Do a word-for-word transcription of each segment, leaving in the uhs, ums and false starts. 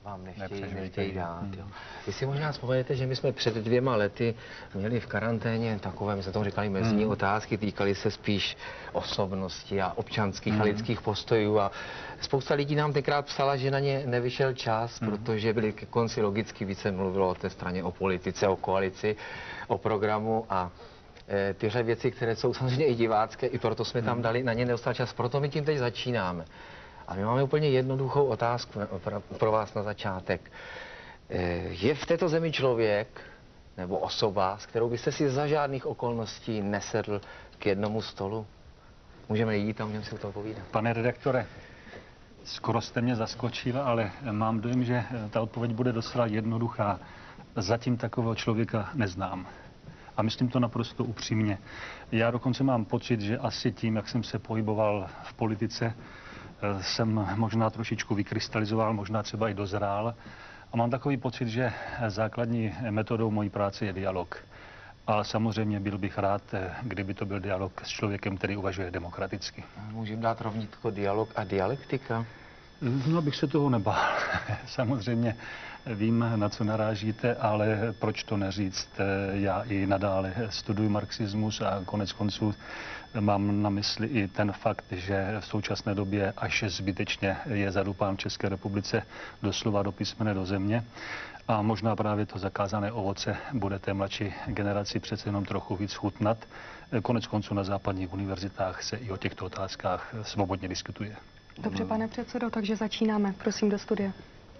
vám nechtějí, nechtějí dát. Hmm. Jo. Vy si možná vzpomenete, že my jsme před dvěma lety měli v karanténě takové, my jsme tomu říkali mezní hmm. otázky, týkaly se spíš osobnosti a občanských hmm. a lidských postojů a spousta lidí nám tenkrát psala, že na ně nevyšel čas, hmm. protože byli ke konci logicky více mluvilo o té straně, o politice, o koalici, o programu a e, tyhle věci, které jsou samozřejmě i divácké, i proto jsme tam dali na ně neustále čas, proto my tím teď začínáme. A my máme úplně jednoduchou otázku pro vás na začátek. Je v této zemi člověk nebo osoba, s kterou byste si za žádných okolností nesedl k jednomu stolu? Můžeme jít a můžeme si o to povídat. Pane redaktore, skoro jste mě zaskočil, ale mám dojem, že ta odpověď bude docela jednoduchá. Zatím takového člověka neznám. A myslím to naprosto upřímně. Já dokonce mám pocit, že asi tím, jak jsem se pohyboval v politice, jsem možná trošičku vykrystalizoval, možná třeba i dozrál. A mám takový pocit, že základní metodou mojí práce je dialog. A samozřejmě byl bych rád, kdyby to byl dialog s člověkem, který uvažuje demokraticky. Můžeme dát rovnítko dialog a dialektika? No, abych se toho nebál. Samozřejmě vím, na co narážíte, ale proč to neříct? Já i nadále studuji marxismus a konec konců mám na mysli i ten fakt, že v současné době až zbytečně je zadupán v České republice doslova do písmene do země. A možná právě to zakázané ovoce bude té mladší generaci přece jenom trochu víc chutnat. Konec konců na západních univerzitách se i o těchto otázkách svobodně diskutuje. Dobře, pane předsedo, takže začínáme. Prosím do studia.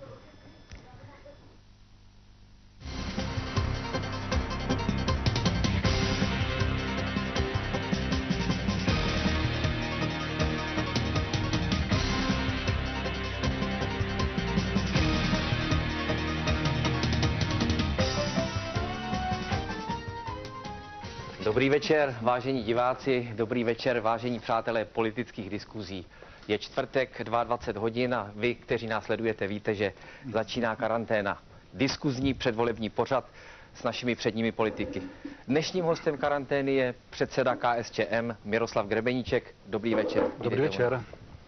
Dobrý večer, vážení diváci, dobrý večer, vážení přátelé politických diskuzí. Je čtvrtek, dvacet dva hodin a vy, kteří nás sledujete, víte, že začíná karanténa. Diskuzní předvolební pořad s našimi předními politiky. Dnešním hostem karantény je předseda K S Č M Miroslav Grebeníček. Dobrý večer. Dobrý večer.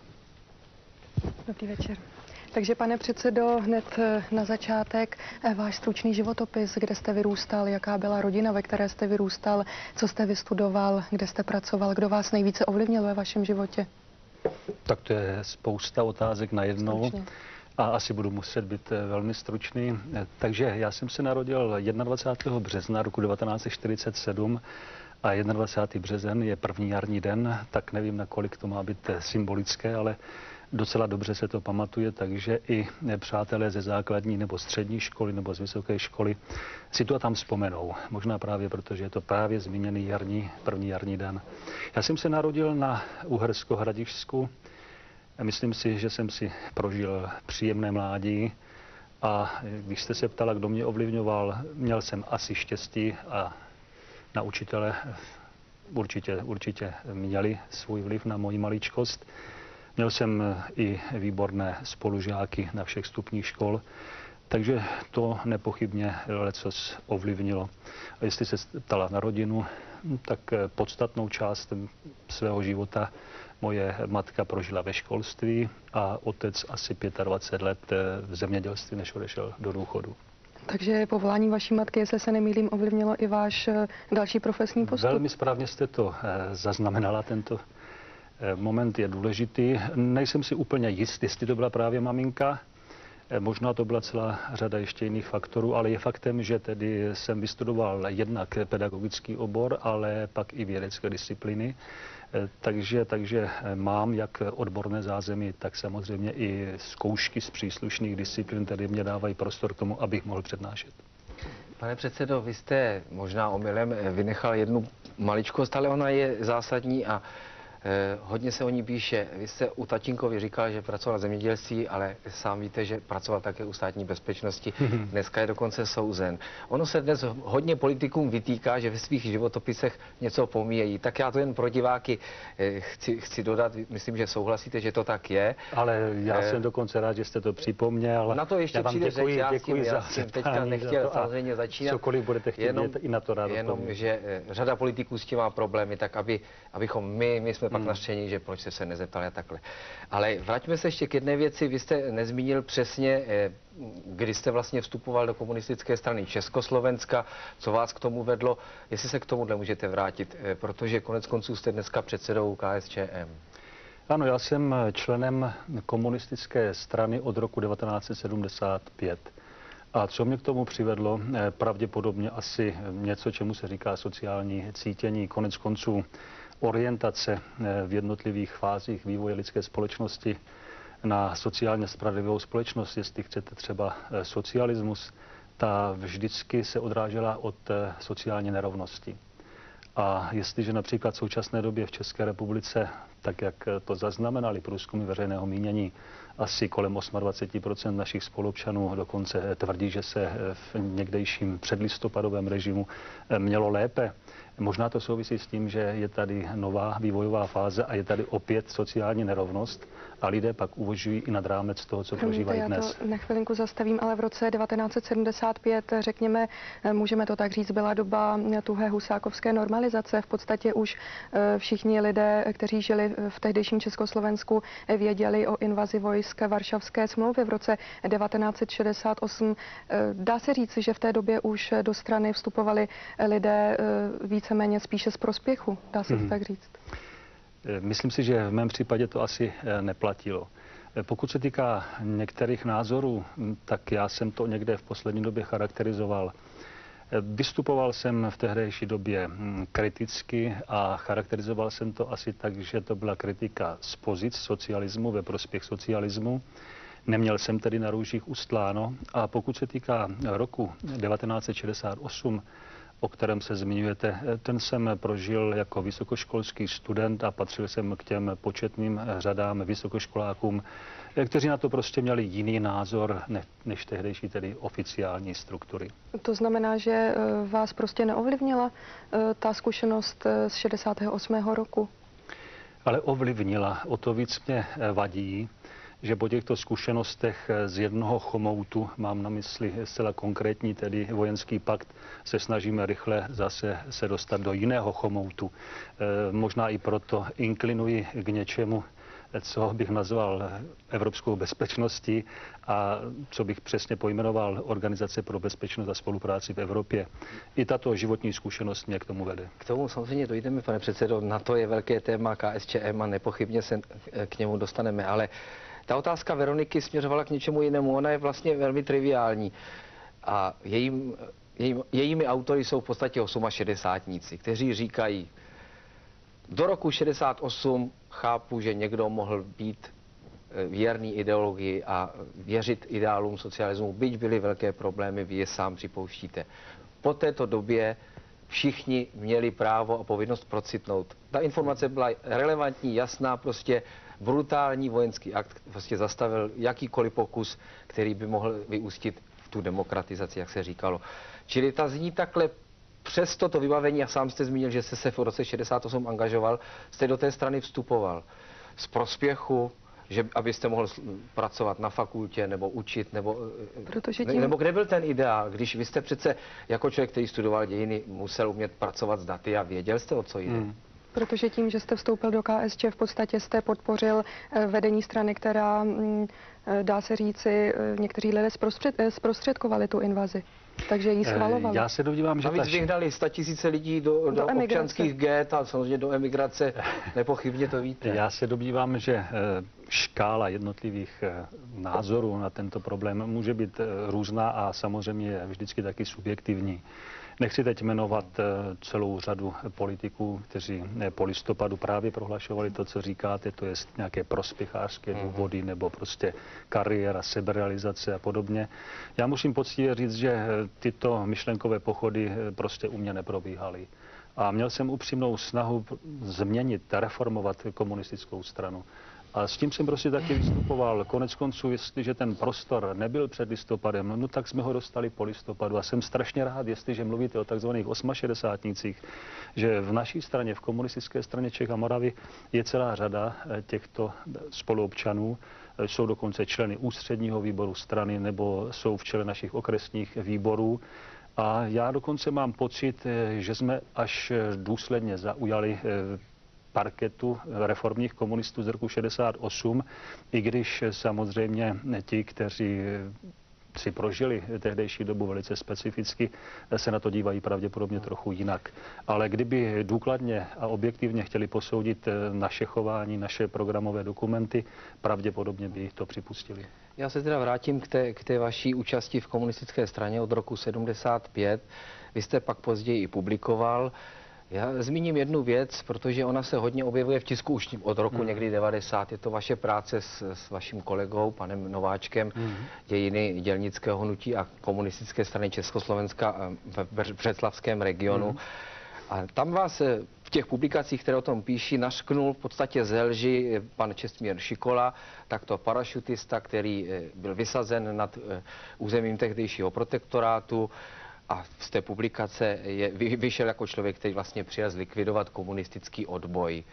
Dobrý večer. Takže, pane předsedo, hned na začátek váš stručný životopis, kde jste vyrůstal, jaká byla rodina, ve které jste vyrůstal, co jste vystudoval, kde jste pracoval, kdo vás nejvíce ovlivnil ve vašem životě? Tak to je spousta otázek najednou. Stručně. A asi budu muset být velmi stručný. Takže já jsem se narodil dvacátého prvního března roku devatenáct set čtyřicet sedm a dvacátého prvního březen je první jarní den, tak nevím, nakolik to má být symbolické, ale docela dobře se to pamatuje, takže i přátelé ze základní nebo střední školy nebo z vysoké školy si to tam vzpomenou. Možná právě proto, že je to právě zmíněný jarní, první jarní den. Já jsem se narodil na Uhersko-Hradišťsku. Myslím si, že jsem si prožil příjemné mládí a když jste se ptala, kdo mě ovlivňoval, měl jsem asi štěstí a na učitele určitě, určitě měli svůj vliv na moji maličkost. Měl jsem i výborné spolužáky na všech stupních škol, takže to nepochybně lecos ovlivnilo. A jestli se ptala na rodinu, tak podstatnou část svého života moje matka prožila ve školství a otec asi dvacet pět let v zemědělství, než odešel do důchodu. Takže povolání vaší matky, jestli se nemýlím, ovlivnilo i váš další profesní postup? Velmi správně jste to zaznamenala, tento moment je důležitý. Nejsem si úplně jist, jestli to byla právě maminka. Možná to byla celá řada ještě jiných faktorů, ale je faktem, že tedy jsem vystudoval jednak pedagogický obor, ale pak i vědecké disciplíny. Takže, takže mám jak odborné zázemí, tak samozřejmě i zkoušky z příslušných disciplín, které mě dávají prostor k tomu, abych mohl přednášet. Pane předsedo, vy jste možná omylem vynechal jednu maličkost, ale ona je zásadní a Eh, hodně se o ní píše. Vy jste u tatínkovi říkal, že pracoval v zemědělství, ale sám víte, že pracoval také u státní bezpečnosti. Dneska je dokonce souzen. Ono se dnes hodně politikům vytýká, že ve svých životopisech něco pomíjejí. Tak já to jen pro diváky eh, chci, chci dodat, myslím, že souhlasíte, že to tak je. Ale já eh, jsem dokonce rád, že jste to připomněl. Na to ještě přijde řeč, já s tím, já s tím teďka nechtěl samozřejmě začínat. Cokoliv budete chtít, jenom, i na to rád jenom, že eh, řada politiků s tím má problémy, tak aby, abychom my, my jsme pak Hmm. naštření, že proč jste se nezeptali a takhle. Ale vraťme se ještě k jedné věci. Vy jste nezmínil přesně, kdy jste vlastně vstupoval do komunistické strany Československa, co vás k tomu vedlo, jestli se k tomuhle můžete vrátit, protože konec konců jste dneska předsedou K S Č M. Ano, já jsem členem komunistické strany od roku devatenáct set sedmdesát pět. A co mě k tomu přivedlo? Pravděpodobně asi něco, čemu se říká sociální cítění, konec konců orientace v jednotlivých fázích vývoje lidské společnosti na sociálně spravedlivou společnost, jestli chcete třeba socialismus, ta vždycky se odrážela od sociální nerovnosti. A jestliže například v současné době v České republice, tak jak to zaznamenali průzkumy veřejného mínění, asi kolem dvacet osm procent našich spoluobčanů dokonce tvrdí, že se v někdejším předlistopadovém režimu mělo lépe. Možná to souvisí s tím, že je tady nová vývojová fáze a je tady opět sociální nerovnost a lidé pak uvažují i nad rámec toho, co prožívají dnes. Já to na chvilinku zastavím, ale v roce devatenáct set sedmdesát pět, řekněme, můžeme to tak říct, byla doba tuhé husákovské normalizace. V podstatě už všichni lidé, kteří žili v tehdejším Československu, věděli o invazi vojsk Varšavské smlouvy v roce devatenáct set šedesát osm. Dá se říct, že v té době už do strany vstupovali lidé víceméně spíše z prospěchu, dá se to tak říct? Myslím si, že v mém případě to asi neplatilo. Pokud se týká některých názorů, tak já jsem to někde v poslední době charakterizoval. Vystupoval jsem v tehdejší době kriticky a charakterizoval jsem to asi tak, že to byla kritika z pozic socialismu ve prospěch socialismu. Neměl jsem tedy na růžích ustláno. A pokud se týká roku devatenáct set šedesát osm, o kterém se zmiňujete, ten jsem prožil jako vysokoškolský student a patřil jsem k těm početným řadám vysokoškolákům, kteří na to prostě měli jiný názor než tehdejší tedy oficiální struktury. To znamená, že vás prostě neovlivnila ta zkušenost z šedesátého osmého roku? Ale ovlivnila. O to víc mě vadí, že po těchto zkušenostech z jednoho chomoutu, mám na mysli zcela konkrétní, tedy vojenský pakt, se snažíme rychle zase se dostat do jiného chomoutu. E, možná i proto inklinuji k něčemu, co bych nazval evropskou bezpečností a co bych přesně pojmenoval Organizace pro bezpečnost a spolupráci v Evropě. I tato životní zkušenost mě k tomu vede. K tomu samozřejmě dojdeme, pane předsedo, na to je velké téma K S Č M a nepochybně se k němu dostaneme, ale ta otázka Veroniky směřovala k něčemu jinému. Ona je vlastně velmi triviální. A jejím, jejím, jejími autory jsou v podstatě osmašedesátníci, kteří říkají, do roku šedesát osm chápu, že někdo mohl být věrný ideologii a věřit ideálům socialismu, byť byly velké problémy, vy je sám připouštíte. Po této době všichni měli právo a povinnost procitnout. Ta informace byla relevantní, jasná, prostě brutální vojenský akt prostě zastavil jakýkoliv pokus, který by mohl vyústit v tu demokratizaci, jak se říkalo. Čili ta zní takhle, přes toto vybavení, a sám jste zmínil, že jste se v roce šedesát osm angažoval, jste do té strany vstupoval z prospěchu, že abyste mohl pracovat na fakultě nebo učit, nebo, Protože tím... nebo kde byl ten ideál, když vy jste přece jako člověk, který studoval dějiny, musel umět pracovat s daty a věděl jste, o co jde? Hmm. Protože tím, že jste vstoupil do K S Č, v podstatě jste podpořil vedení strany, která, dá se říci, někteří lidé zprostřed, zprostředkovali tu invazi. Takže ji schvalovali. Já se dodívám, že... Navíc vyhnali statisíce lidí do, do, do občanských ghet a samozřejmě do emigrace. Nepochybně to víte. Já se domnívám, že škála jednotlivých názorů na tento problém může být různá a samozřejmě je vždycky taky subjektivní. Nechci teď jmenovat celou řadu politiků, kteří po listopadu právě prohlašovali to, co říkáte, to je nějaké prospěchářské důvody nebo prostě kariéra, seberealizace a podobně. Já musím poctivě říct, že tyto myšlenkové pochody prostě u mě neprobíhaly. A měl jsem upřímnou snahu změnit, reformovat komunistickou stranu. A s tím jsem prostě taky vystupoval. Konec konců, jestliže ten prostor nebyl před listopadem, no tak jsme ho dostali po listopadu. A jsem strašně rád, jestliže mluvíte o takzvaných osmašedesátnících, že v naší straně, v komunistické straně Čech a Moravy, je celá řada těchto spoluobčanů. Jsou dokonce členy ústředního výboru strany nebo jsou v čele našich okresních výborů. A já dokonce mám pocit, že jsme až důsledně zaujali parketu reformních komunistů z roku šedesát osm, i když samozřejmě ti, kteří si prožili tehdejší dobu velice specificky, se na to dívají pravděpodobně trochu jinak. Ale kdyby důkladně a objektivně chtěli posoudit naše chování, naše programové dokumenty, pravděpodobně by to připustili. Já se teda vrátím k té, k té vaší účasti v komunistické straně od roku sedmdesát pět. Vy jste pak později i publikoval. Já zmíním jednu věc, protože ona se hodně objevuje v tisku už od roku hmm. někdy devadesát. Je to vaše práce s, s vaším kolegou, panem Nováčkem, hmm. dějiny dělnického hnutí a komunistické strany Československa v břeclavském regionu. Hmm. A tam vás v těch publikacích, které o tom píší, nařknul v podstatě ze lži pan Čestmír Šikola, takto parašutista, který byl vysazen nad územím tehdejšího protektorátu, a z té publikace je, vyšel jako člověk, který vlastně přijel zlikvidovat komunistický odboj.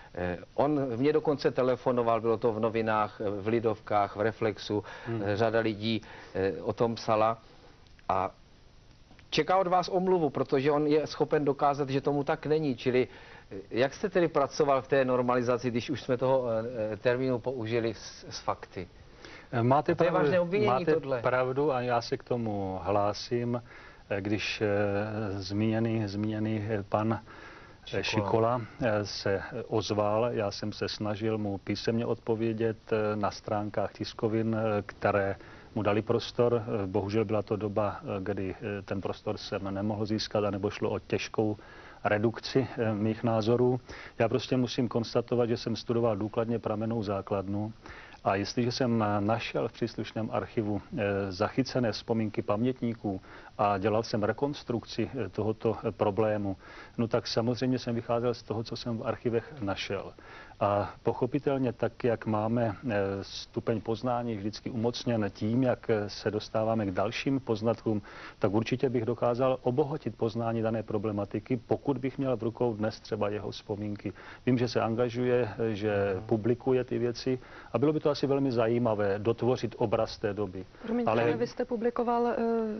On mě dokonce telefonoval, bylo to v novinách, v Lidovkách, v Reflexu, hmm. řada lidí o tom psala a čeká od vás omluvu, protože on je schopen dokázat, že tomu tak není. Čili jak jste tedy pracoval v té normalizaci, když už jsme toho termínu použili s, s fakty? Máte, to je pravdu, vážné obvinění, máte tohle. pravdu a já se k tomu hlásím, když zmíněný, zmíněný pan Šikola. Šikola se ozval. Já jsem se snažil mu písemně odpovědět na stránkách tiskovin, které mu dali prostor. Bohužel byla to doba, kdy ten prostor jsem nemohl získat, anebo šlo o těžkou redukci mých názorů. Já prostě musím konstatovat, že jsem studoval důkladně pramennou základnu. A jestliže jsem našel v příslušném archivu zachycené vzpomínky pamětníků a dělal jsem rekonstrukci tohoto problému, no tak samozřejmě jsem vycházel z toho, co jsem v archivech našel. A pochopitelně tak, jak máme stupeň poznání vždycky umocněn tím, jak se dostáváme k dalším poznatkům, tak určitě bych dokázal obohatit poznání dané problematiky, pokud bych měl v rukou dnes třeba jeho vzpomínky. Vím, že se angažuje, že publikuje ty věci a bylo by to asi velmi zajímavé dotvořit obraz té doby. Promiňte, ale vy jste publikoval,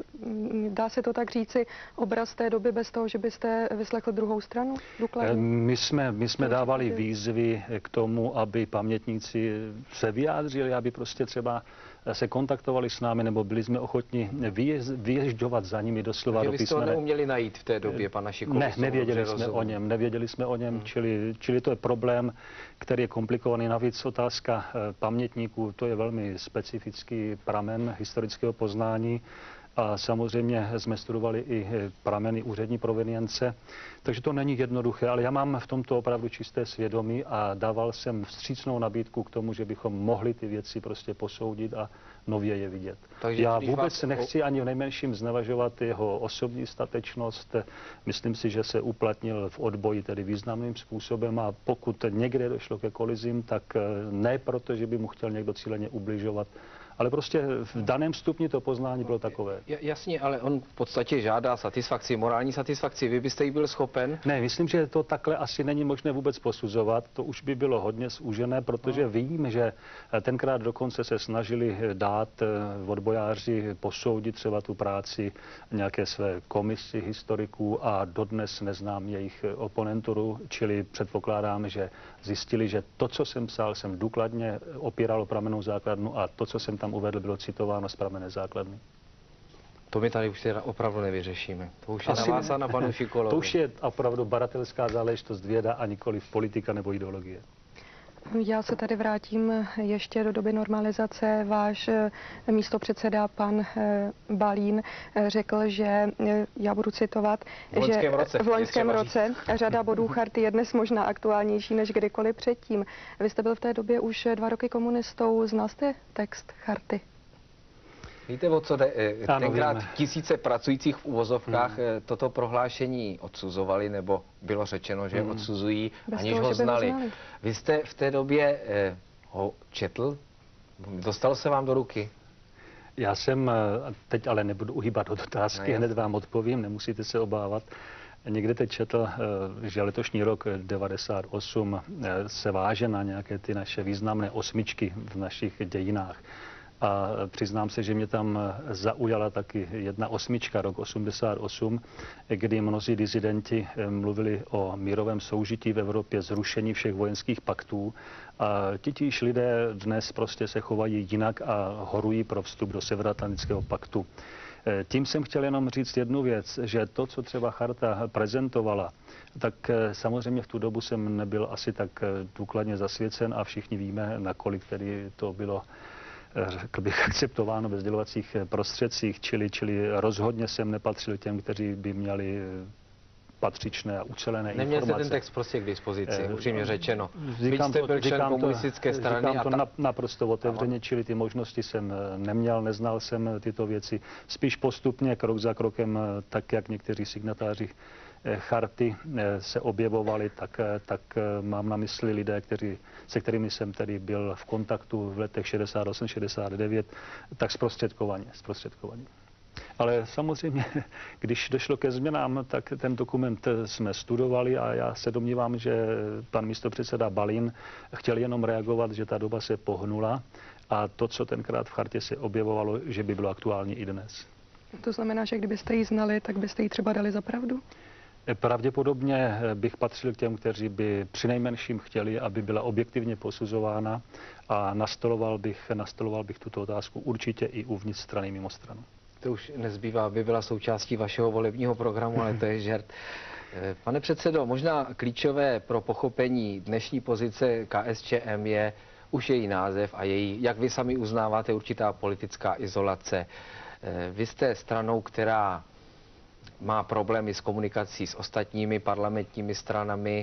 dá se to tak říci, obraz té doby bez toho, že byste vyslechl druhou stranu? Důkladně? My jsme, my jsme dávali výzvy k tomu, aby pamětníci se vyjádřili, aby prostě třeba se kontaktovali s námi, nebo byli jsme ochotni vyježďovat za nimi doslova do písmene. Takže vy jste ho neuměli najít v té době, pana Šikolu? Ne, nevěděli jsme o něm, nevěděli jsme o něm, hmm. čili, čili to je problém, který je komplikovaný. Navíc otázka pamětníků, to je velmi specifický pramen historického poznání. A samozřejmě jsme studovali i prameny úřední provenience, takže to není jednoduché, ale já mám v tomto opravdu čisté svědomí a dával jsem vstřícnou nabídku k tomu, že bychom mohli ty věci prostě posoudit a nově je vidět. Takže já vůbec vás... nechci ani v nejmenším znevažovat jeho osobní statečnost. Myslím si, že se uplatnil v odboji tedy významným způsobem a pokud někde došlo ke kolizím, tak ne proto, že by mu chtěl někdo cíleně ubližovat, ale prostě v daném stupni to poznání bylo takové. Jasně, ale on v podstatě žádá satisfakci, morální satisfakci. Vy byste jí byl schopen? Ne, myslím, že to takhle asi není možné vůbec posuzovat. To už by bylo hodně zúžené, protože no. vím, že tenkrát dokonce se snažili dát odbojáři posoudit třeba tu práci nějaké své komisi historiků a dodnes neznám jejich oponenturu, čili předpokládám, že zjistili, že to, co jsem psal, jsem důkladně opíral o pramennou základnu a to, co jsem tam uvedl, bylo citováno z pramenné základny. To my tady už teda opravdu nevyřešíme. To už je navázáno na panu Šikolovi. To už je opravdu baratelská záležitost věda a nikoli politika nebo ideologie. Já se tady vrátím ještě do doby normalizace. Váš místopředseda pan Balín řekl, že, já budu citovat, v loňském že roce, v loňském roce řada bodů charty je dnes možná aktuálnější než kdykoliv předtím. Vy jste byl v té době už dva roky komunistou. Znal jste text charty? Víte, o co jde? Tenkrát víme. Tisíce pracujících v uvozovkách hmm. toto prohlášení odsuzovali, nebo bylo řečeno, že hmm. odsuzují, Bez aniž toho, ho znali. ho znali. Vy jste v té době eh, ho četl? Dostal se vám do ruky? Já jsem, teď ale nebudu uhýbat od otázky, no, hned vám odpovím, nemusíte se obávat. Někde teď četl, že letošní rok devadesát osm se váže na nějaké ty naše významné osmičky v našich dějinách. A přiznám se, že mě tam zaujala taky jedna osmička, rok osmdesát osm, kdy mnozí disidenti mluvili o mírovém soužití v Evropě, zrušení všech vojenských paktů. A titíž lidé dnes prostě se chovají jinak a horují pro vstup do Severoatlantického paktu. Tím jsem chtěl jenom říct jednu věc, že to, co třeba charta prezentovala, tak samozřejmě v tu dobu jsem nebyl asi tak důkladně zasvěcen a všichni víme, nakolik tedy to bylo, řekl bych, akceptováno ve sdělovacích prostředcích, čili, čili rozhodně jsem nepatřil těm, kteří by měli patřičné a ucelené Neměl informace. Neměl jste ten text prostě k dispozici, eh, upřímně řečeno. Říkám jste byl to, člen říkám komunistické to, strany. Říkám to ta... na, naprosto otevřeně, čili ty možnosti jsem neměl, neznal jsem tyto věci. Spíš postupně, krok za krokem, tak jak někteří signatáři charty se objevovali, tak, tak mám na mysli lidé, kteří, se kterými jsem tedy byl v kontaktu v letech šedesát osm šedesát devět, tak zprostředkovaně. zprostředkovaně. Ale samozřejmě, když došlo ke změnám, tak ten dokument jsme studovali a já se domnívám, že pan místopředseda Balín chtěl jenom reagovat, že ta doba se pohnula a to, co tenkrát v chartě se objevovalo, že by bylo aktuální i dnes. To znamená, že kdybyste ji znali, tak byste ji třeba dali za pravdu? Pravděpodobně bych patřil k těm, kteří by přinejmenším chtěli, aby byla objektivně posuzována a nastoloval bych, nastoloval bych tuto otázku určitě i uvnitř strany mimo stranu. To už nezbývá, aby byla součástí vašeho volebního programu, ale to je žert. Pane předsedo, možná klíčové pro pochopení dnešní pozice K S Č M je už její název a její, jak vy sami uznáváte, určitá politická izolace. Vy jste stranou, která má problémy s komunikací s ostatními parlamentními stranami.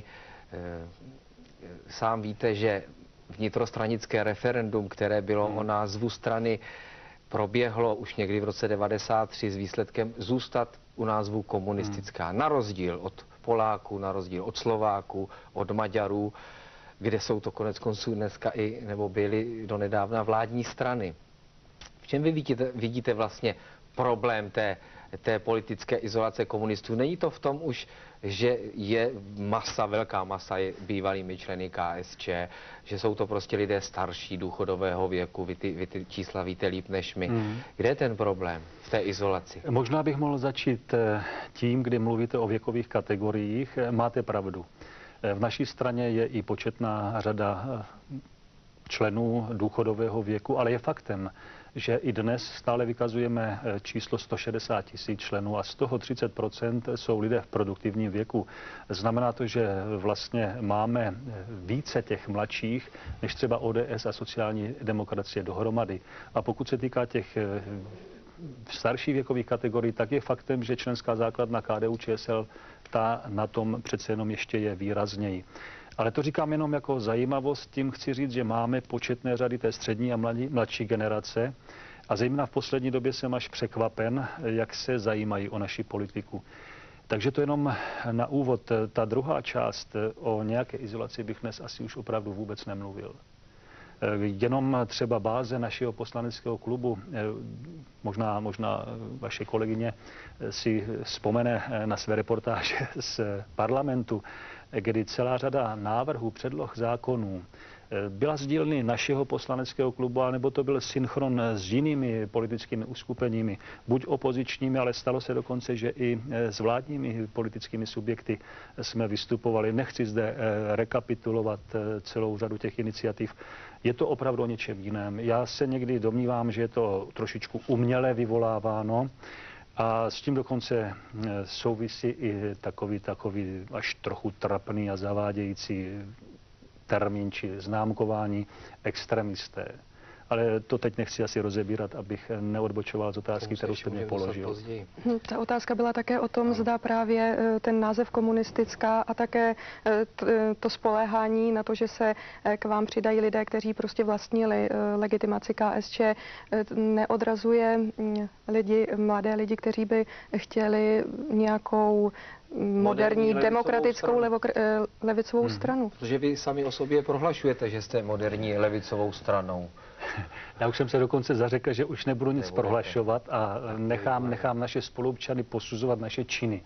Sám víte, že vnitrostranické referendum, které bylo o názvu strany, proběhlo už někdy v roce devadesát tři s výsledkem zůstat u názvu komunistická. Na rozdíl od Poláků, na rozdíl od Slováků, od Maďarů, kde jsou to konec konců dneska i, nebo byly donedávna vládní strany. V čem vy vidíte, vidíte vlastně problém té, té politické izolace komunistů? Není to v tom už, že je masa, velká masa je bývalými členy K S Č, že jsou to prostě lidé starší, důchodového věku, vy ty, vy ty čísla víte líp než my. Mm. Kde je ten problém v té izolaci? Možná bych mohl začít tím, kdy mluvíte o věkových kategoriích. Máte pravdu. V naší straně je i početná řada členů důchodového věku, ale je faktem, že i dnes stále vykazujeme číslo sto šedesát tisíc členů a z toho třicet procent jsou lidé v produktivním věku. Znamená to, že vlastně máme více těch mladších, než třeba O D S a sociální demokracie dohromady. A pokud se týká těch starších věkových kategorií, tak je faktem, že členská základna K D U Č S L ta na tom přece jenom ještě je výrazněji. Ale to říkám jenom jako zajímavost, tím chci říct, že máme početné řady té střední a mladí, mladší generace a zejména v poslední době jsem až překvapen, jak se zajímají o naši politiku. Takže to jenom na úvod. Ta druhá část, o nějaké izolaci bych dnes asi už opravdu vůbec nemluvil. Jenom třeba báze našeho poslaneckého klubu, možná, možná vaše kolegyně si vzpomene na své reportáže z parlamentu, kdy celá řada návrhů, předloh zákonů byla z dílny našeho poslaneckého klubu, anebo to byl synchron s jinými politickými uskupeními, buď opozičními, ale stalo se dokonce, že i s vládními politickými subjekty jsme vystupovali. Nechci zde rekapitulovat celou řadu těch iniciativ. Je to opravdu o něčem jiném. Já se někdy domnívám, že je to trošičku uměle vyvoláváno, a s tím dokonce souvisí i takový, takový až trochu trapný a zavádějící termín či známkování extremisté. Ale to teď nechci asi rozebírat, abych neodbočoval z otázky, kterou jste mě položil. Ta otázka byla také o tom, zda právě ten název komunistická a také to spoléhání na to, že se k vám přidají lidé, kteří prostě vlastnili legitimaci K S Č, neodrazuje lidi, mladé lidi, kteří by chtěli nějakou moderní, moderní demokratickou levo, levicovou hmm. stranu. Protože vy sami o sobě prohlašujete, že jste moderní levicovou stranou. Já už jsem se dokonce zařekl, že už nebudu nic Nebudete. prohlašovat a nechám, nechám naše spoluobčany posuzovat naše činy.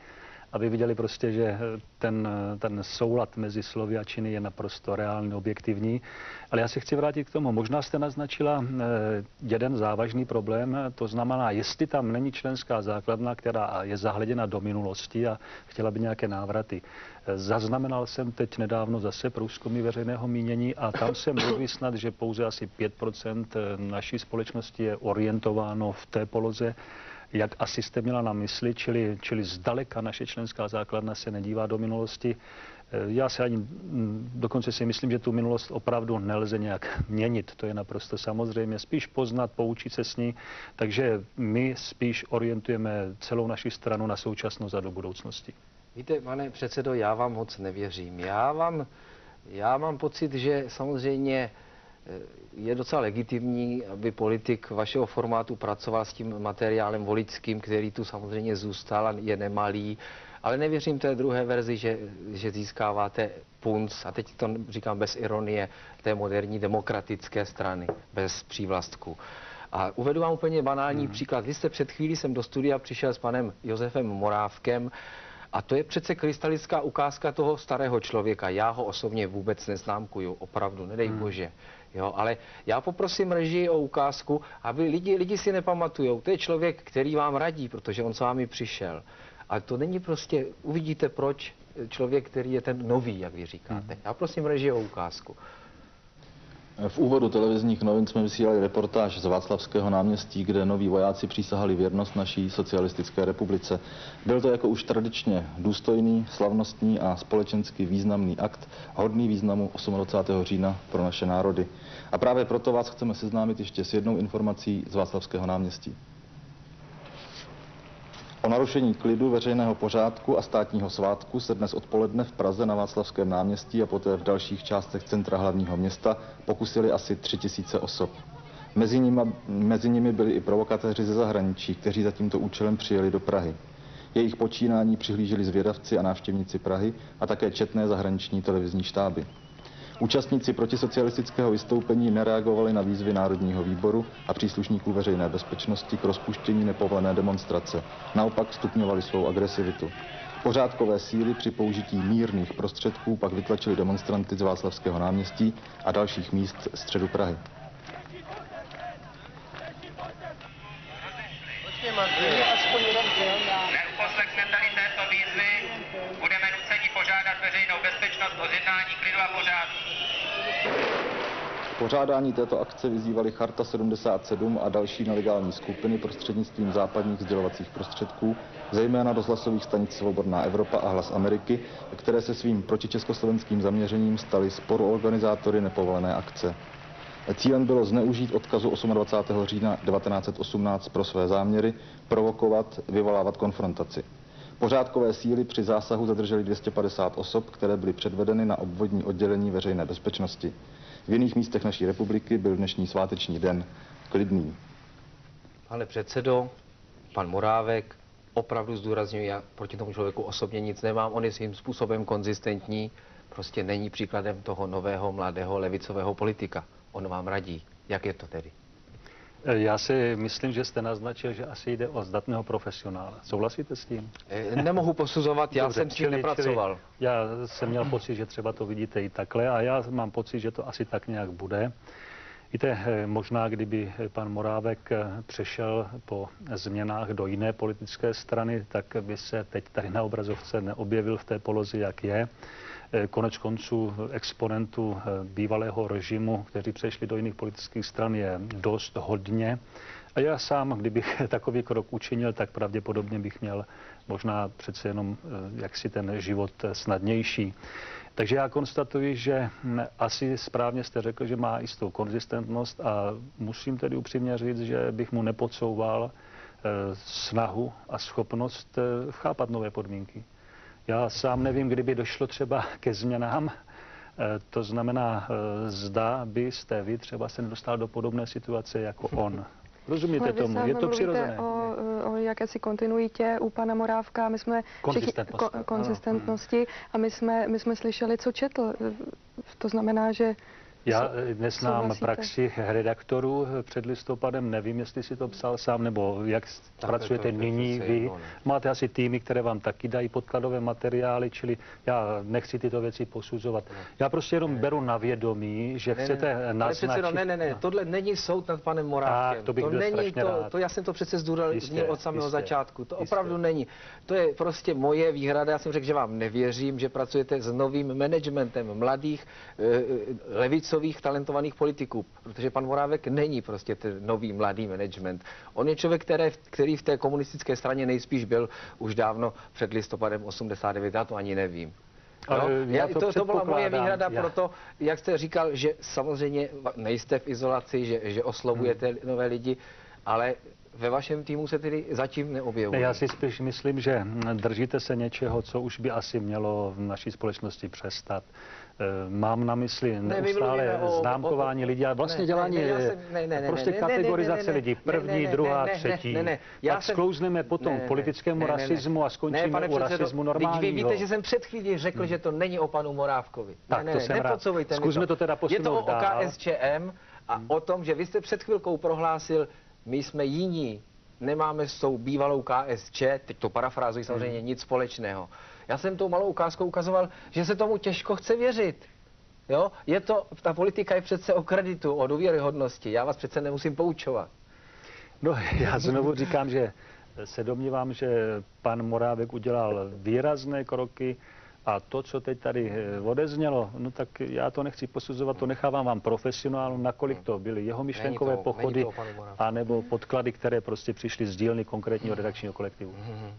aby viděli prostě, že ten, ten soulad mezi slovy a činy je naprosto reálný, objektivní. Ale já se chci vrátit k tomu. Možná jste naznačila jeden závažný problém, to znamená, jestli tam není členská základna, která je zahleděna do minulosti a chtěla by nějaké návraty. Zaznamenal jsem teď nedávno zase průzkumy veřejného mínění a tam se mluví snad, že pouze asi pět procent naší společnosti je orientováno v té poloze, jak asi jste měla na mysli, čili, čili zdaleka naše členská základna se nedívá do minulosti. Já se ani, dokonce si myslím, že tu minulost opravdu nelze nějak měnit, to je naprosto samozřejmě, spíš poznat, poučit se s ní, takže my spíš orientujeme celou naši stranu na současnost a do budoucnosti. Víte, pane předsedo, já vám moc nevěřím. Já, vám, já mám pocit, že samozřejmě je docela legitimní, aby politik vašeho formátu pracoval s tím materiálem voličským, který tu samozřejmě zůstal a je nemalý, ale nevěřím té druhé verzi, že, že získáváte punc, a teď to říkám bez ironie, té moderní demokratické strany, bez přívlastku. A uvedu vám úplně banální hmm. příklad. Vy jste před chvílí jsem do studia přišel s panem Josefem Morávkem, a to je přece krystalická ukázka toho starého člověka. Já ho osobně vůbec neznámkuju, opravdu, nedej hmm. bože. Jo, ale já poprosím režii o ukázku, aby lidi, lidi si nepamatujou. To je člověk, který vám radí, protože on s vámi přišel. Ale to není prostě, uvidíte proč, člověk, který je ten nový, jak vy říkáte. Já prosím režii o ukázku. V úvodu televizních novin jsme vysílali reportáž z Václavského náměstí, kde noví vojáci přísahali věrnost naší socialistické republice. Byl to jako už tradičně důstojný, slavnostní a společensky významný akt, hodný významu dvacátého osmého října pro naše národy. A právě proto vás chceme seznámit ještě s jednou informací z Václavského náměstí. O narušení klidu, veřejného pořádku a státního svátku se dnes odpoledne v Praze na Václavském náměstí a poté v dalších částech centra hlavního města pokusili asi tři tisíce osob. Mezi nimi, mezi nimi byli i provokatéři ze zahraničí, kteří za tímto účelem přijeli do Prahy. Jejich počínání přihlíželi zvědavci a návštěvníci Prahy a také četné zahraniční televizní štáby. Účastníci protisocialistického vystoupení nereagovali na výzvy Národního výboru a příslušníků veřejné bezpečnosti k rozpuštění nepovolené demonstrace. Naopak stupňovali svou agresivitu. Pořádkové síly při použití mírných prostředků pak vytlačili demonstranty z Václavského náměstí a dalších míst středu Prahy. Neuposlechneme tady této výzvy, budeme nuceni požádat veřejnou bezpečnost o zjednání klidu a pořádku. K pořádání této akce vyzývali Charta sedmdesát sedm a další nelegální skupiny prostřednictvím západních sdělovacích prostředků, zejména rozhlasových stanic Svobodná Evropa a Hlas Ameriky, které se svým protičeskoslovenským zaměřením staly spoluorganizátory nepovolené akce. Cílem bylo zneužít odkazu dvacátého osmého října devatenáct set osmnáct pro své záměry, provokovat, vyvolávat konfrontaci. Pořádkové síly při zásahu zadrželi dvě stě padesát osob, které byly předvedeny na obvodní oddělení veřejné bezpečnosti. V jiných místech naší republiky byl dnešní sváteční den klidný. Pane předsedo, pan Morávek, opravdu zdůrazňuji, já proti tomu člověku osobně nic nemám, on je svým způsobem konzistentní, prostě není příkladem toho nového, mladého, levicového politika. On vám radí. Jak je to tedy? Já si myslím, že jste naznačil, že asi jde o zdatného profesionála. Souhlasíte s tím? Nemohu posuzovat, já Dobře, jsem s tím čili, nepracoval. Čili já jsem měl pocit, že třeba to vidíte i takhle a já mám pocit, že to asi tak nějak bude. Víte, možná kdyby pan Morávek přešel po změnách do jiné politické strany, tak by se teď tady na obrazovce neobjevil v té poloze, jak je. Konec konců exponentů bývalého režimu, kteří přešli do jiných politických stran, je dost hodně. A já sám, kdybych takový krok učinil, tak pravděpodobně bych měl možná přece jenom jaksi ten život snadnější. Takže já konstatuji, že asi správně jste řekl, že má jistou konzistentnost a musím tedy upřímně říct, že bych mu nepodsouval snahu a schopnost chápat nové podmínky. Já sám nevím, kdyby došlo třeba ke změnám, to znamená, zda byste vy třeba se nedostal do podobné situace jako on. Rozumíte tomu? Je to přirozené. O, o jakési kontinuitě u pana Morávka, my jsme konzistentnosti, ko, konzistentnosti a my jsme, my jsme slyšeli, co četl. To znamená, že Já neznám Souhlasíte? praxi redaktorů před listopadem, nevím, jestli si to psal sám, nebo jak Tak pracujete to- to nyní přece vy. jedno, ne? Máte asi týmy, které vám taky dají podkladové materiály, čili já nechci tyto věci posuzovat. Já prostě jenom beru na vědomí, že Ne, chcete ne, ne. Pane naznačit... předsedo, ne, ne, ne, tohle není soud nad panem Morávkem. Tak, to bych byl není strašně to, rád. to, já jsem to přece zdůraznil Jistě, od samého jistě, začátku. To jistě. opravdu není. To je prostě moje výhrada. Já jsem řekl, že vám nevěřím, že pracujete s novým managementem mladých, eh, levicových, talentovaných politiků, protože pan Morávek není prostě ten nový mladý management. On je člověk, který, který v té komunistické straně nejspíš byl už dávno před listopadem osmdesát devět, já to ani nevím. Ale No, já já, to to, to byla moje předpokládám, výhrada já- proto, jak jste říkal, že samozřejmě nejste v izolaci, že, že oslovujete hmm. nové lidi, ale ve vašem týmu se tedy zatím neobjevuje. Ne, já si spíš myslím, že držíte se něčeho, co už by asi mělo v naší společnosti přestat. Mám na mysli Ne, my neustále mluvíme o- známkování o- o- lidí a vlastně ne, dělání ne, ne, já jsem- ne, ne, ne, prostě ne, ne, kategorizace ne, ne, ne, lidí. ne, První, ne, ne, druhá, ne, ne, třetí. ne, ne, já Pak jsem- sklouzněme potom ne, k ne, politickému ne, ne, ne. rasismu a Ne, skončíme pane u předsedo, rasismu vždyť normálního. Vy víte, že jsem před chvílí řekl, že to není o panu Morávkovi. Tak, ne, ne, to ne, jsem rád. nepodsouvejte mi Zkusme to teda Je to posunout o dál. KSČM a o tom, že vy jste před chvilkou prohlásil, my jsme jiní, nemáme s tou bývalou K S Č, teď to parafrázuji samozřejmě, nic společného. Já jsem tou malou ukázkou ukazoval, že se tomu těžko chce věřit. Jo? Je to, ta politika je přece o kreditu, o důvěryhodnosti. Já vás přece nemusím poučovat. No, já znovu říkám, že se domnívám, že pan Morávek udělal výrazné kroky a to, co teď tady odeznělo, no tak já to nechci posuzovat, to nechávám vám profesionálům, nakolik to byly jeho myšlenkové Není to- pochody, není to o panu Morávku. anebo podklady, které prostě přišly z dílny konkrétního redakčního kolektivu.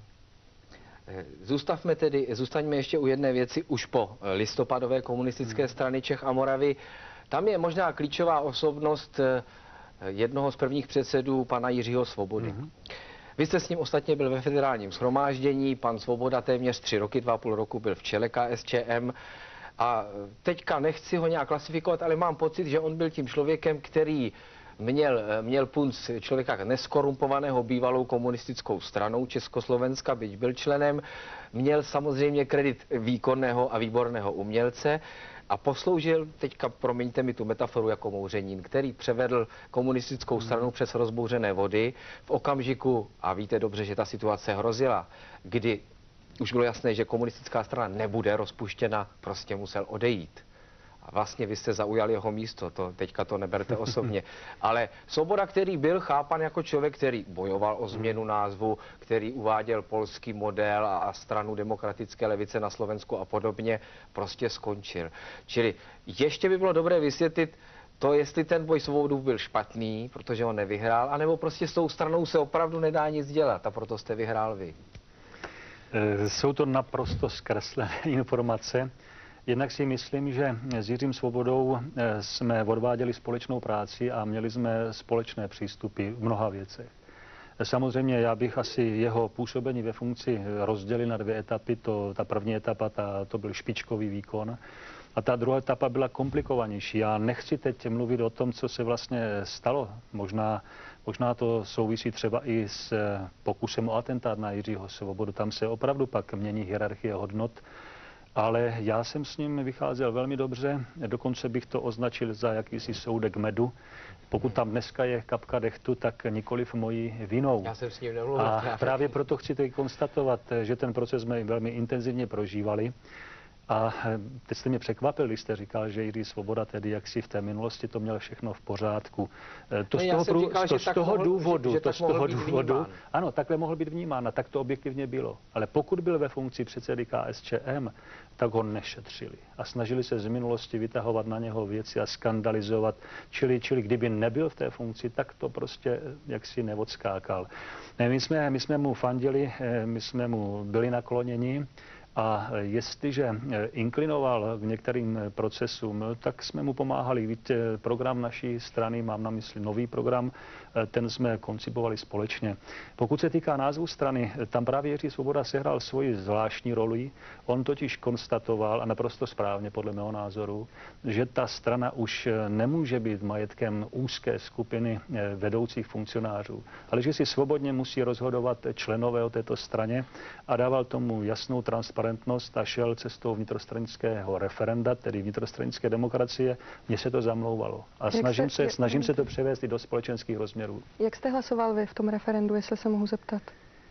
Zůstavme tedy, zůstaňme ještě u jedné věci už po listopadové komunistické strany Čech a Moravy. Tam je možná klíčová osobnost eh, jednoho z prvních předsedů, pana Jiřího Svobody. Mm-hmm. Vy jste s ním ostatně byl ve federálním shromáždění, pan Svoboda téměř tři roky, dva a půl roku byl v čele K S Č M. A teďka nechci ho nějak klasifikovat, ale mám pocit, že on byl tím člověkem, který měl, měl punc člověka neskorumpovaného bývalou komunistickou stranou Československa, byť byl členem, měl samozřejmě kredit výkonného a výborného umělce a posloužil, teďka promiňte mi tu metaforu, jako Mouřenín, který převedl komunistickou stranu přes rozbouřené vody v okamžiku, a víte dobře, že ta situace hrozila, kdy už bylo jasné, že komunistická strana nebude rozpuštěna, prostě musel odejít. A vlastně vy jste zaujali jeho místo, to, teďka to neberte osobně. Ale Svoboda, který byl chápan jako člověk, který bojoval o změnu názvu, který uváděl polský model a, a stranu demokratické levice na Slovensku a podobně, prostě skončil. Čili ještě by bylo dobré vysvětlit to, jestli ten boj Svobodův byl špatný, protože on nevyhrál, anebo prostě s tou stranou se opravdu nedá nic dělat a proto jste vyhrál vy. Jsou to naprosto zkreslené informace. Jednak si myslím, že s Jiřím Svobodou jsme odváděli společnou práci a měli jsme společné přístupy v mnoha věcech. Samozřejmě já bych asi jeho působení ve funkci rozdělil na dvě etapy. To, ta první etapa, ta, to byl špičkový výkon. A ta druhá etapa byla komplikovanější. Já nechci teď mluvit o tom, co se vlastně stalo. Možná, možná to souvisí třeba i s pokusem o atentát na Jiřího Svobodu. Tam se opravdu pak mění hierarchie hodnot. Ale já jsem s ním vycházel velmi dobře, dokonce bych to označil za jakýsi soudek medu. Pokud tam dneska je kapka dechtu, tak nikoliv mojí vinou. Já jsem s ním nemluvil. A právě proto chci teď konstatovat, že ten proces jsme velmi intenzivně prožívali. A teď jste mě překvapil, když jste říkal, že Jiří Svoboda tedy jaksi v té minulosti to měl všechno v pořádku. To No, z já toho, jsem prů, říkal, to že z tak toho mohl- důvodu, že- že to tak z mohl toho být důvodu, vnímán. ano, takhle mohl být vnímán a tak to objektivně bylo. Ale pokud byl ve funkci předsedy K S Č M, tak ho nešetřili a snažili se z minulosti vytahovat na něho věci a skandalizovat. Čili, čili kdyby nebyl v té funkci, tak to prostě jaksi neodskákal. Ne, my, jsme, my jsme mu fandili, my jsme mu byli nakloněni. A jestliže inklinoval k některým procesům, tak jsme mu pomáhali. Víte, program naší strany, mám na mysli nový program, ten jsme koncipovali společně. Pokud se týká názvu strany, tam právě Jiří Svoboda sehrál svoji zvláštní roli. On totiž konstatoval, a naprosto správně podle mého názoru, že ta strana už nemůže být majetkem úzké skupiny vedoucích funkcionářů, ale že si svobodně musí rozhodovat členové o této straně a dával tomu jasnou transparentnost transparentnost a šel cestou vnitrostranického referenda, tedy vnitrostranické demokracie, mně se to zamlouvalo. A snažím se, snažím se to převést i do společenských rozměrů. Jak jste hlasoval vy v tom referendu, jestli se mohu zeptat?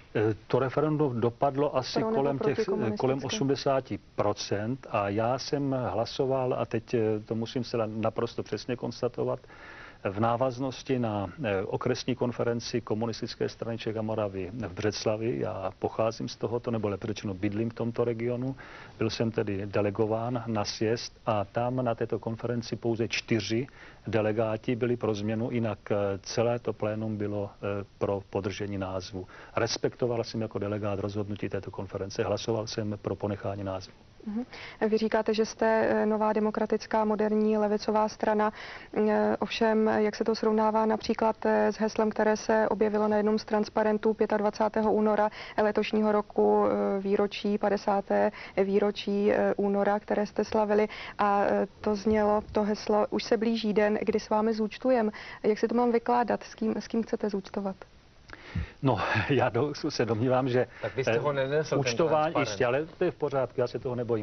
To referendum dopadlo asi kolem, těch, kolem osmdesát procent a já jsem hlasoval, a teď to musím se naprosto přesně konstatovat, v návaznosti na okresní konferenci komunistické strany Čech a Moravy v Břeclavi. Já pocházím z tohoto, nebo lépe řečeno bydlím v tomto regionu. Byl jsem tedy delegován na sjezd a tam na této konferenci pouze čtyři delegáti byli pro změnu, jinak celé to plénum bylo pro podržení názvu. Respektoval jsem jako delegát rozhodnutí této konference, hlasoval jsem pro ponechání názvu. Vy říkáte, že jste nová demokratická moderní levicová strana. Ovšem, jak se to srovnává například s heslem, které se objevilo na jednom z transparentů dvacátého pátého února letošního roku, výročí, padesátého výročí února, které jste slavili, a to znělo, to heslo: už se blíží den, kdy s vámi zúčtujem. Jak si to mám vykládat? S kým, s kým chcete zúčtovat? No, já do, se domnívám, že tak vy jste ho nenesl, účtování, jistě, ale to je v pořádku, já se toho nebojím.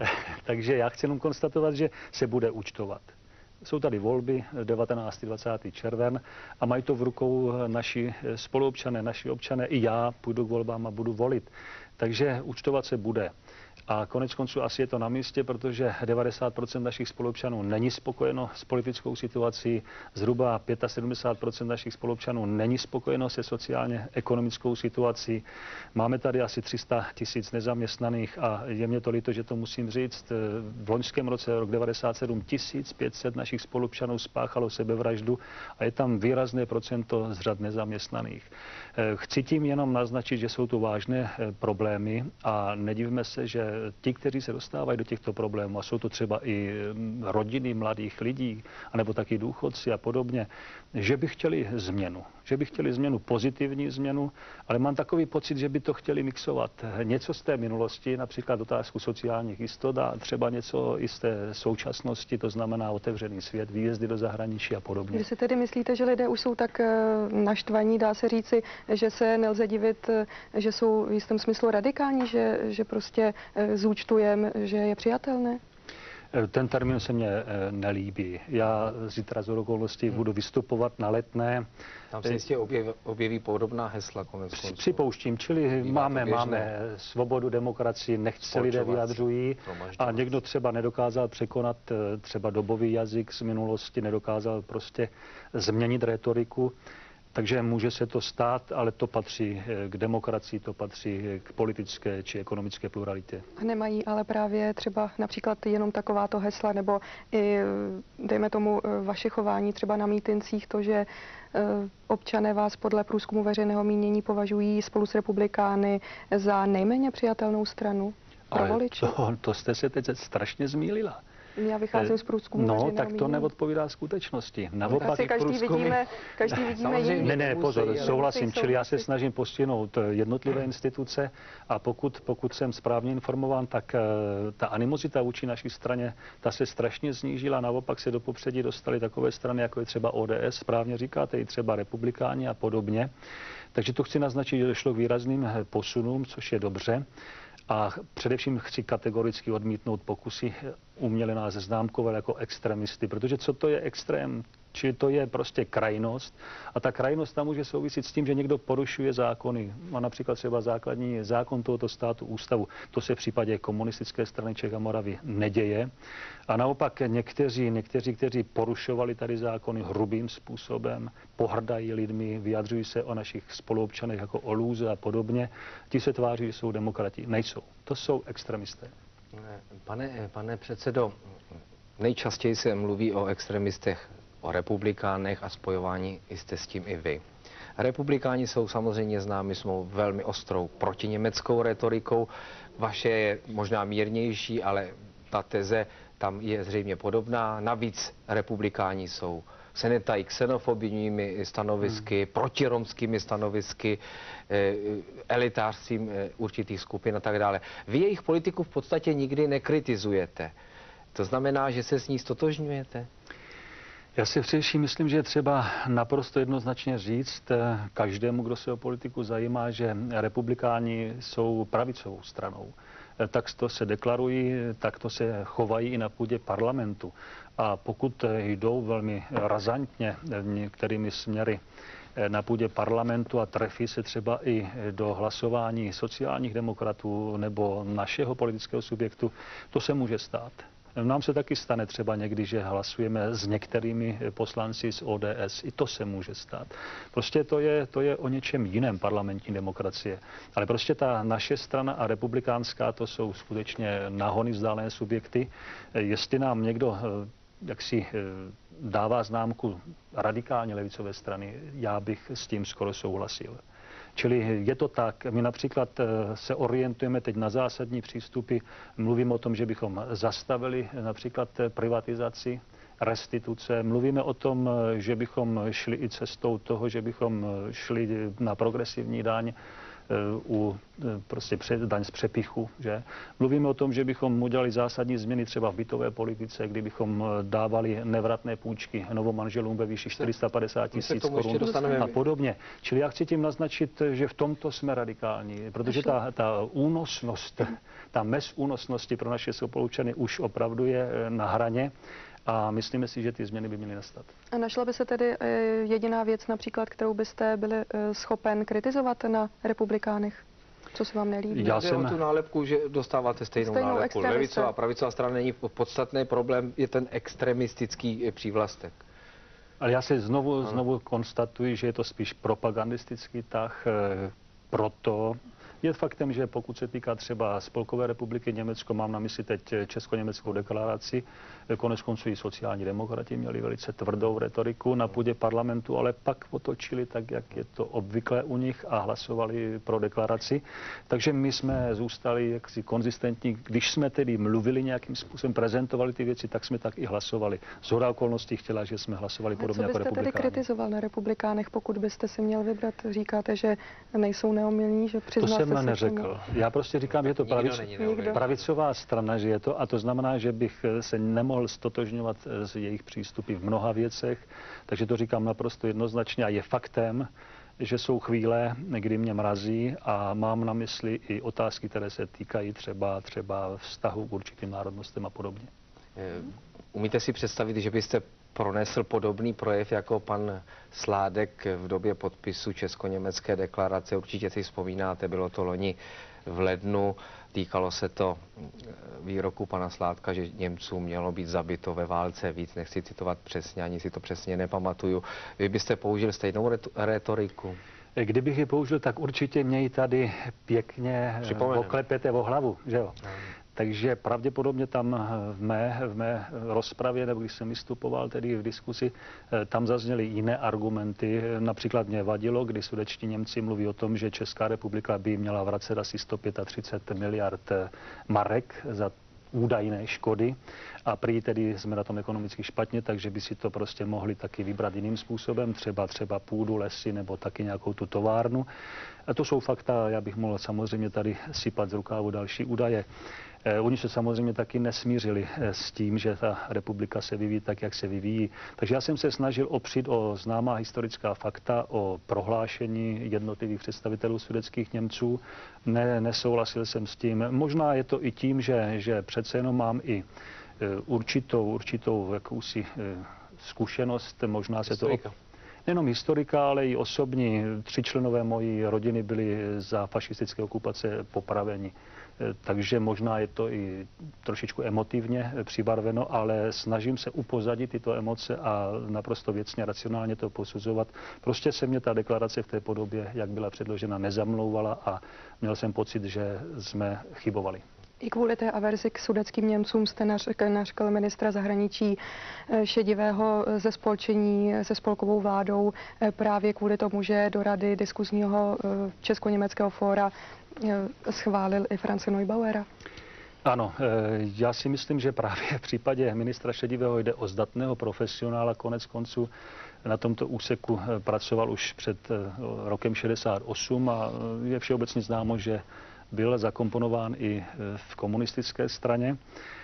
Takže já chci jenom konstatovat, že se bude účtovat. Jsou tady volby devatenáctého dvacátého červen a mají to v rukou naši spoluobčané, naši občané. I já půjdu k volbám a budu volit. Takže účtovat se bude. A konec konců asi je to na místě, protože devadesát procent našich spoluobčanů není spokojeno s politickou situací, zhruba sedmdesát pět procent našich spoluobčanů není spokojeno se sociálně ekonomickou situací. Máme tady asi tři sta tisíc nezaměstnaných a je mě to líto, že to musím říct. V loňském roce, rok devadesát sedm, tisíc pět set našich spoluobčanů spáchalo sebevraždu a je tam výrazné procento z řad nezaměstnaných. Chci tím jenom naznačit, že jsou tu vážné problémy a nedivme se, že ti, kteří se dostávají do těchto problémů, a jsou to třeba i rodiny mladých lidí, anebo taky důchodci a podobně, že by chtěli změnu. Že by chtěli změnu, pozitivní změnu, ale mám takový pocit, že by to chtěli mixovat. Něco z té minulosti, například otázku sociálních jistot, a třeba něco i z té současnosti, to znamená otevřený svět, výjezdy do zahraničí a podobně. Vy si tedy myslíte, že lidé už jsou tak naštvaní, dá se říci, že se nelze divit, že jsou v jistém smyslu radikální, že, že prostě zúčtujem, že je přijatelné? Ten termín se mně nelíbí. Já zítra z okolností budu vystupovat na Letné. Tam se jistě objeví, objeví podobná hesla konec konců. Připouštím, čili máme, máme svobodu, demokracii, nechť se lidé vyjadřují a někdo třeba nedokázal překonat třeba dobový jazyk z minulosti, nedokázal prostě změnit retoriku. Takže může se to stát, ale to patří k demokracii, to patří k politické či ekonomické pluralitě. A nemají ale právě třeba například jenom takováto hesla, nebo i, dejme tomu, vaše chování třeba na mítincích, to, že občané vás podle průzkumu veřejného mínění považují spolu s republikány za nejméně přijatelnou stranu pro voliče? To, to jste se teď strašně zmýlila. Já vycházím z průzkumu. No, tak to neodpovídá skutečnosti. Naopak asi každý průzkumy... vidíme, každý vidíme jiný. Ne, ne, pozor, souhlasím, čili já se snažím postihnout jednotlivé instituce a pokud, pokud jsem správně informován, tak ta animozita vůči naší straně, ta se strašně snížila, naopak se do popředí dostaly takové strany, jako je třeba O D S, správně říkáte, i třeba republikáni a podobně. Takže to chci naznačit, že došlo k výrazným posunům, což je dobře. A především chci kategoricky odmítnout pokusy uměle nás známkovat jako extremisty, protože co to je extrém? Čili to je prostě krajnost a ta krajnost tam může souvisit s tím, že někdo porušuje zákony. Má například třeba základní zákon tohoto státu, ústavu. To se v případě komunistické strany Čech a Moravy neděje. A naopak někteří, někteří, kteří porušovali tady zákony hrubým způsobem, pohrdají lidmi, vyjadřují se o našich spoluobčanech jako o lůze a podobně, ti se tváří, že jsou demokrati. Nejsou. To jsou extremisté. Pane, pane předsedo, nejčastěji se mluví o extremistech, o republikánech a spojování jste s tím i vy. Republikáni jsou samozřejmě známi svou velmi ostrou protiněmeckou retorikou. Vaše je možná mírnější, ale ta teze tam je zřejmě podobná. Navíc republikáni jsou se netají xenofobními stanovisky, hmm. protiromskými stanovisky, elitářstvím určitých skupin a tak dále. Vy jejich politiku v podstatě nikdy nekritizujete. To znamená, že se s ní stotožňujete? Já si především myslím, že je třeba naprosto jednoznačně říct každému, kdo se o politiku zajímá, že republikáni jsou pravicovou stranou. tak to se deklarují, tak to se chovají i na půdě parlamentu. A pokud jdou velmi razantně některými směry na půdě parlamentu a trefí se třeba i do hlasování sociálních demokratů nebo našeho politického subjektu, to se může stát. Nám se taky stane třeba někdy, že hlasujeme s některými poslanci z O D S. I to se může stát. Prostě to je, to je o něčem jiném parlamentní demokracie. Ale prostě ta naše strana a republikánská, to jsou skutečně nahony vzdálené subjekty. Jestli nám někdo jak si dává známku radikálně levicové strany, já bych s tím skoro souhlasil. Čili je to tak. My například se orientujeme teď na zásadní přístupy. Mluvíme o tom, že bychom zastavili například privatizaci, restituce. Mluvíme o tom, že bychom šli i cestou toho, že bychom šli na progresivní daň, u prostě daň z přepichu, že? Mluvíme o tom, že bychom udělali zásadní změny třeba v bytové politice, kdybychom dávali nevratné půjčky novomanželům ve výši čtyři sta padesát tisíc korun a podobně. Čili já chci tím naznačit, že v tomto jsme radikální, protože ta, ta únosnost, ta mez únosnosti pro naše spoluobčany už opravdu je na hraně. A myslíme si, že ty změny by měly nastat. A našla by se tedy jediná věc, například, kterou byste byli schopen kritizovat na republikánech? Co se vám nelíbí? Já jsem tu nálepku, že dostáváte stejnou, stejnou nálepku. Levicová a pravicová strana není podstatný problém, je ten extremistický přívlastek. Ale já se znovu, znovu konstatuji, že je to spíš propagandistický tah, proto je faktem, že pokud se týká třeba Spolkové republiky Německo, mám na mysli teď Česko-německou deklaraci, konec konců i sociální demokrati měli velice tvrdou retoriku na půdě parlamentu, ale pak otočili tak, jak je to obvyklé u nich a hlasovali pro deklaraci. Takže my jsme zůstali jaksi konzistentní. Když jsme tedy mluvili nějakým způsobem, prezentovali ty věci, tak jsme tak i hlasovali. Shoda okolností chtěla, že jsme hlasovali podobně jako republikáni. Co byste tedy kritizoval na republikánech, pokud byste si měl vybrat? Říkáte, že nejsou neomylní, že přiznáte se. To jsem neřekl. Já prostě říkám, že je to pravic, pravicová strana, že je to, a to znamená, že bych se nemohl stotožňovat s jejich přístupy v mnoha věcech, takže to říkám naprosto jednoznačně a je faktem, že jsou chvíle, kdy mě mrazí a mám na mysli i otázky, které se týkají třeba, třeba vztahu k určitým národnostem a podobně. Umíte si představit, že byste pronesl podobný projev jako pan Sládek v době podpisu Česko-německé deklarace? Určitě si vzpomínáte, bylo to loni v lednu. Týkalo se to výroku pana Sládka, že Němců mělo být zabito ve válce víc. Nechci citovat přesně, ani si to přesně nepamatuju. Vy byste použil stejnou retoriku? Kdybych ji použil, tak určitě mě ji tady pěkně oklepete o hlavu, že jo? Takže pravděpodobně tam v mé, v mé rozpravě, nebo když jsem vystupoval tedy v diskusi, tam zazněly jiné argumenty. Například mě vadilo, když sudetští Němci mluví o tom, že Česká republika by měla vracet asi sto třicet pět miliard marek za údajné škody a prý tedy jsme na tom ekonomicky špatně, takže by si to prostě mohli taky vybrat jiným způsobem, třeba třeba půdu, lesy nebo taky nějakou tu továrnu. A to jsou fakta, já bych mohl samozřejmě tady sypat z rukávu další údaje. Oni se samozřejmě taky nesmířili s tím, že ta republika se vyvíjí tak, jak se vyvíjí. Takže já jsem se snažil opřít o známá historická fakta, o prohlášení jednotlivých představitelů sudetských Němců. Ne, nesouhlasil jsem s tím. Možná je to i tím, že, že přece jenom mám i určitou, určitou jakousi zkušenost. Možná se to... Nejenom historika, ale i osobní. Tři členové mojí rodiny byli za fašistické okupace popraveni. Takže možná je to i trošičku emotivně přibarveno, ale snažím se upozadit tyto emoce a naprosto věcně, racionálně to posuzovat. Prostě se mě ta deklarace v té podobě, jak byla předložena, nezamlouvala a měl jsem pocit, že jsme chybovali. I kvůli té averzi k sudetským Němcům jste nařekl, nařekl ministra zahraničí Šedivého ze spolčení se spolkovou vládou právě kvůli tomu, že do rady diskuzního Česko-německého fóra schválil i France Neubauera. Ano, já si myslím, že právě v případě ministra Šedivého jde o zdatného profesionála, konec konců na tomto úseku pracoval už před rokem šedesát osm a je všeobecně známo, že byl zakomponován i v komunistické straně.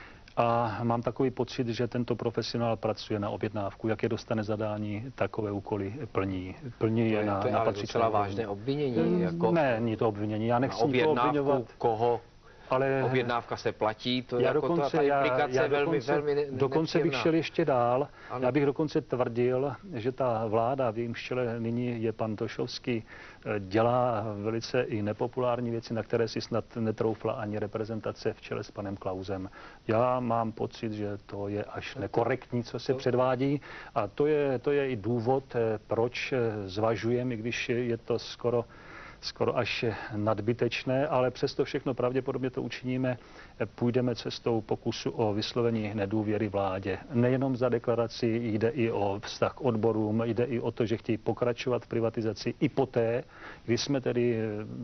A mám takový pocit, že tento profesionál pracuje na objednávku. Jak je dostane zadání, takové úkoly plní. Plní je na, to je na ale docela vážné obvinění. Jako ne, není to obvinění. Já nechci nikoho obviňovat. Koho? Ale objednávka se platí, to já jako dokonce, ta, ta implikace já, já je velmi, dokonce, velmi ne, dokonce bych šel ještě dál. Ano. Já bych dokonce tvrdil, že ta vláda, v jejím čele nyní je pan Tošovský, dělá velice i nepopulární věci, na které si snad netroufla ani reprezentace v čele s panem Klausem. Já mám pocit, že to je až nekorektní, co se předvádí, a to je, to je i důvod, proč zvažujeme, i když je to skoro skoro až nadbytečné, ale přesto všechno pravděpodobně to učiníme, půjdeme cestou pokusu o vyslovení nedůvěry vládě. Nejenom za deklaraci, jde i o vztah k odborům, jde i o to, že chtějí pokračovat v privatizaci i poté, kdy jsme tedy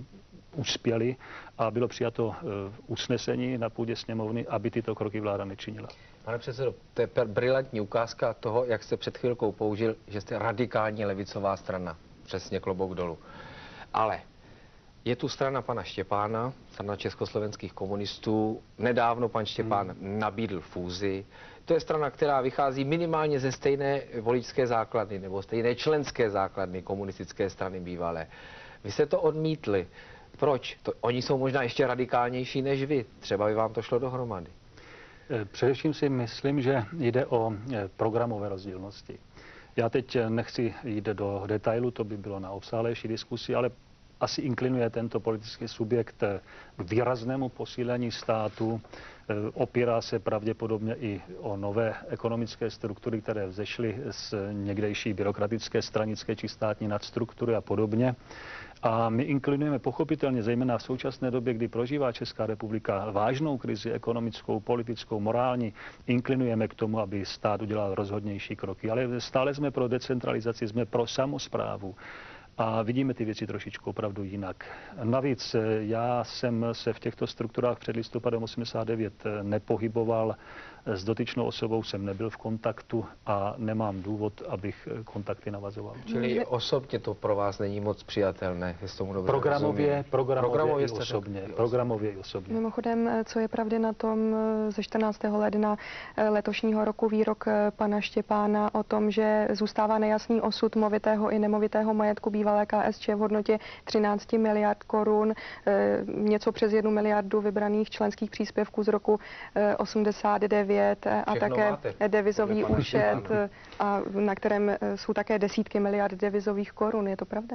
uspěli a bylo přijato usnesení na půdě sněmovny, aby tyto kroky vláda nečinila. Pane předsedo, to je brilantní ukázka toho, jak jste před chvilkou použil, že jste radikální levicová strana. Přesně, klobouk dolů. Ale je tu strana pana Štěpána, strana československých komunistů. Nedávno pan Štěpán hmm. nabídl fúzi. To je strana, která vychází minimálně ze stejné voličské základny nebo stejné členské základny komunistické strany bývalé. Vy jste to odmítli. Proč? To, oni jsou možná ještě radikálnější než vy. Třeba by vám to šlo dohromady. Především si myslím, že jde o programové rozdílnosti. Já teď nechci jít do detailu, to by bylo na obsáhlejší diskusi, ale asi inklinuje tento politický subjekt k výraznému posílení státu. Opírá se pravděpodobně i o nové ekonomické struktury, které vzešly z někdejší byrokratické, stranické či státní nadstruktury a podobně. A my inklinujeme pochopitelně, zejména v současné době, kdy prožívá Česká republika vážnou krizi ekonomickou, politickou, morální, inklinujeme k tomu, aby stát udělal rozhodnější kroky. Ale stále jsme pro decentralizaci, jsme pro samosprávu. A vidíme ty věci trošičku opravdu jinak. Navíc já jsem se v těchto strukturách před listopadem osmdesát devět nepohyboval. S dotyčnou osobou jsem nebyl v kontaktu a nemám důvod, abych kontakty navazoval. Čili osobně to pro vás není moc přijatelné, jestli tomu dobře programově, rozumím. programově, programově, i osobně, tak, programově i osobně. Mimochodem, co je pravdy na tom ze čtrnáctého ledna letošního roku výrok pana Štěpána o tom, že zůstává nejasný osud movitého i nemovitého majetku bývalé K S Č v hodnotě třináct miliard korun, něco přes jednu miliardu vybraných členských příspěvků z roku osmdesát devět a všechno také máte, devizový účet, a na kterém jsou také desítky miliard devizových korun. Je to pravda?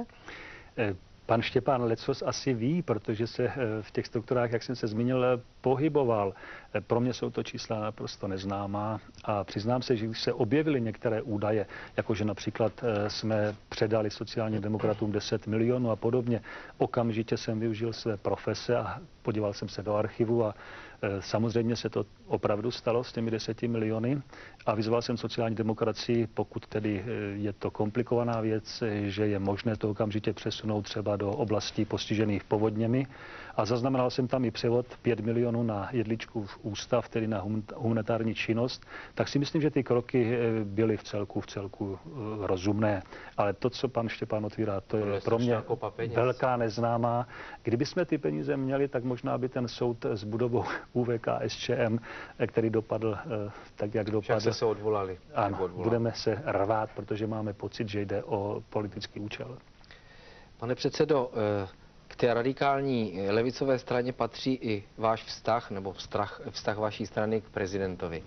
Pan Štěpán lecos asi ví, protože se v těch strukturách, jak jsem se zmínil, pohyboval. Pro mě jsou to čísla naprosto neznámá a přiznám se, že když se objevily některé údaje, jakože například jsme předali sociálním demokratům deset milionů a podobně, okamžitě jsem využil své profese a podíval jsem se do archivu a samozřejmě se to opravdu stalo s těmi deseti miliony a vyzval jsem sociální demokracii, pokud tedy je to komplikovaná věc, že je možné to okamžitě přesunout třeba do oblastí postižených povodněmi a zaznamenal jsem tam i převod pět milionů na Jedličkův ústav, tedy na humanitární činnost, tak si myslím, že ty kroky byly v celku, v celku rozumné. Ale to, co pan Štěpán otvírá, to je pro mě velká neznámá. Kdyby jsme ty peníze měli, tak možná by ten soud s budovou U V K S Č M, který dopadl tak, jak dopadl. Však jste se odvolali. Ano, odvolali. Budeme se rvát, protože máme pocit, že jde o politický účel. Pane předsedo, k té radikální levicové straně patří i váš vztah, nebo vztah, vztah vaší strany k prezidentovi.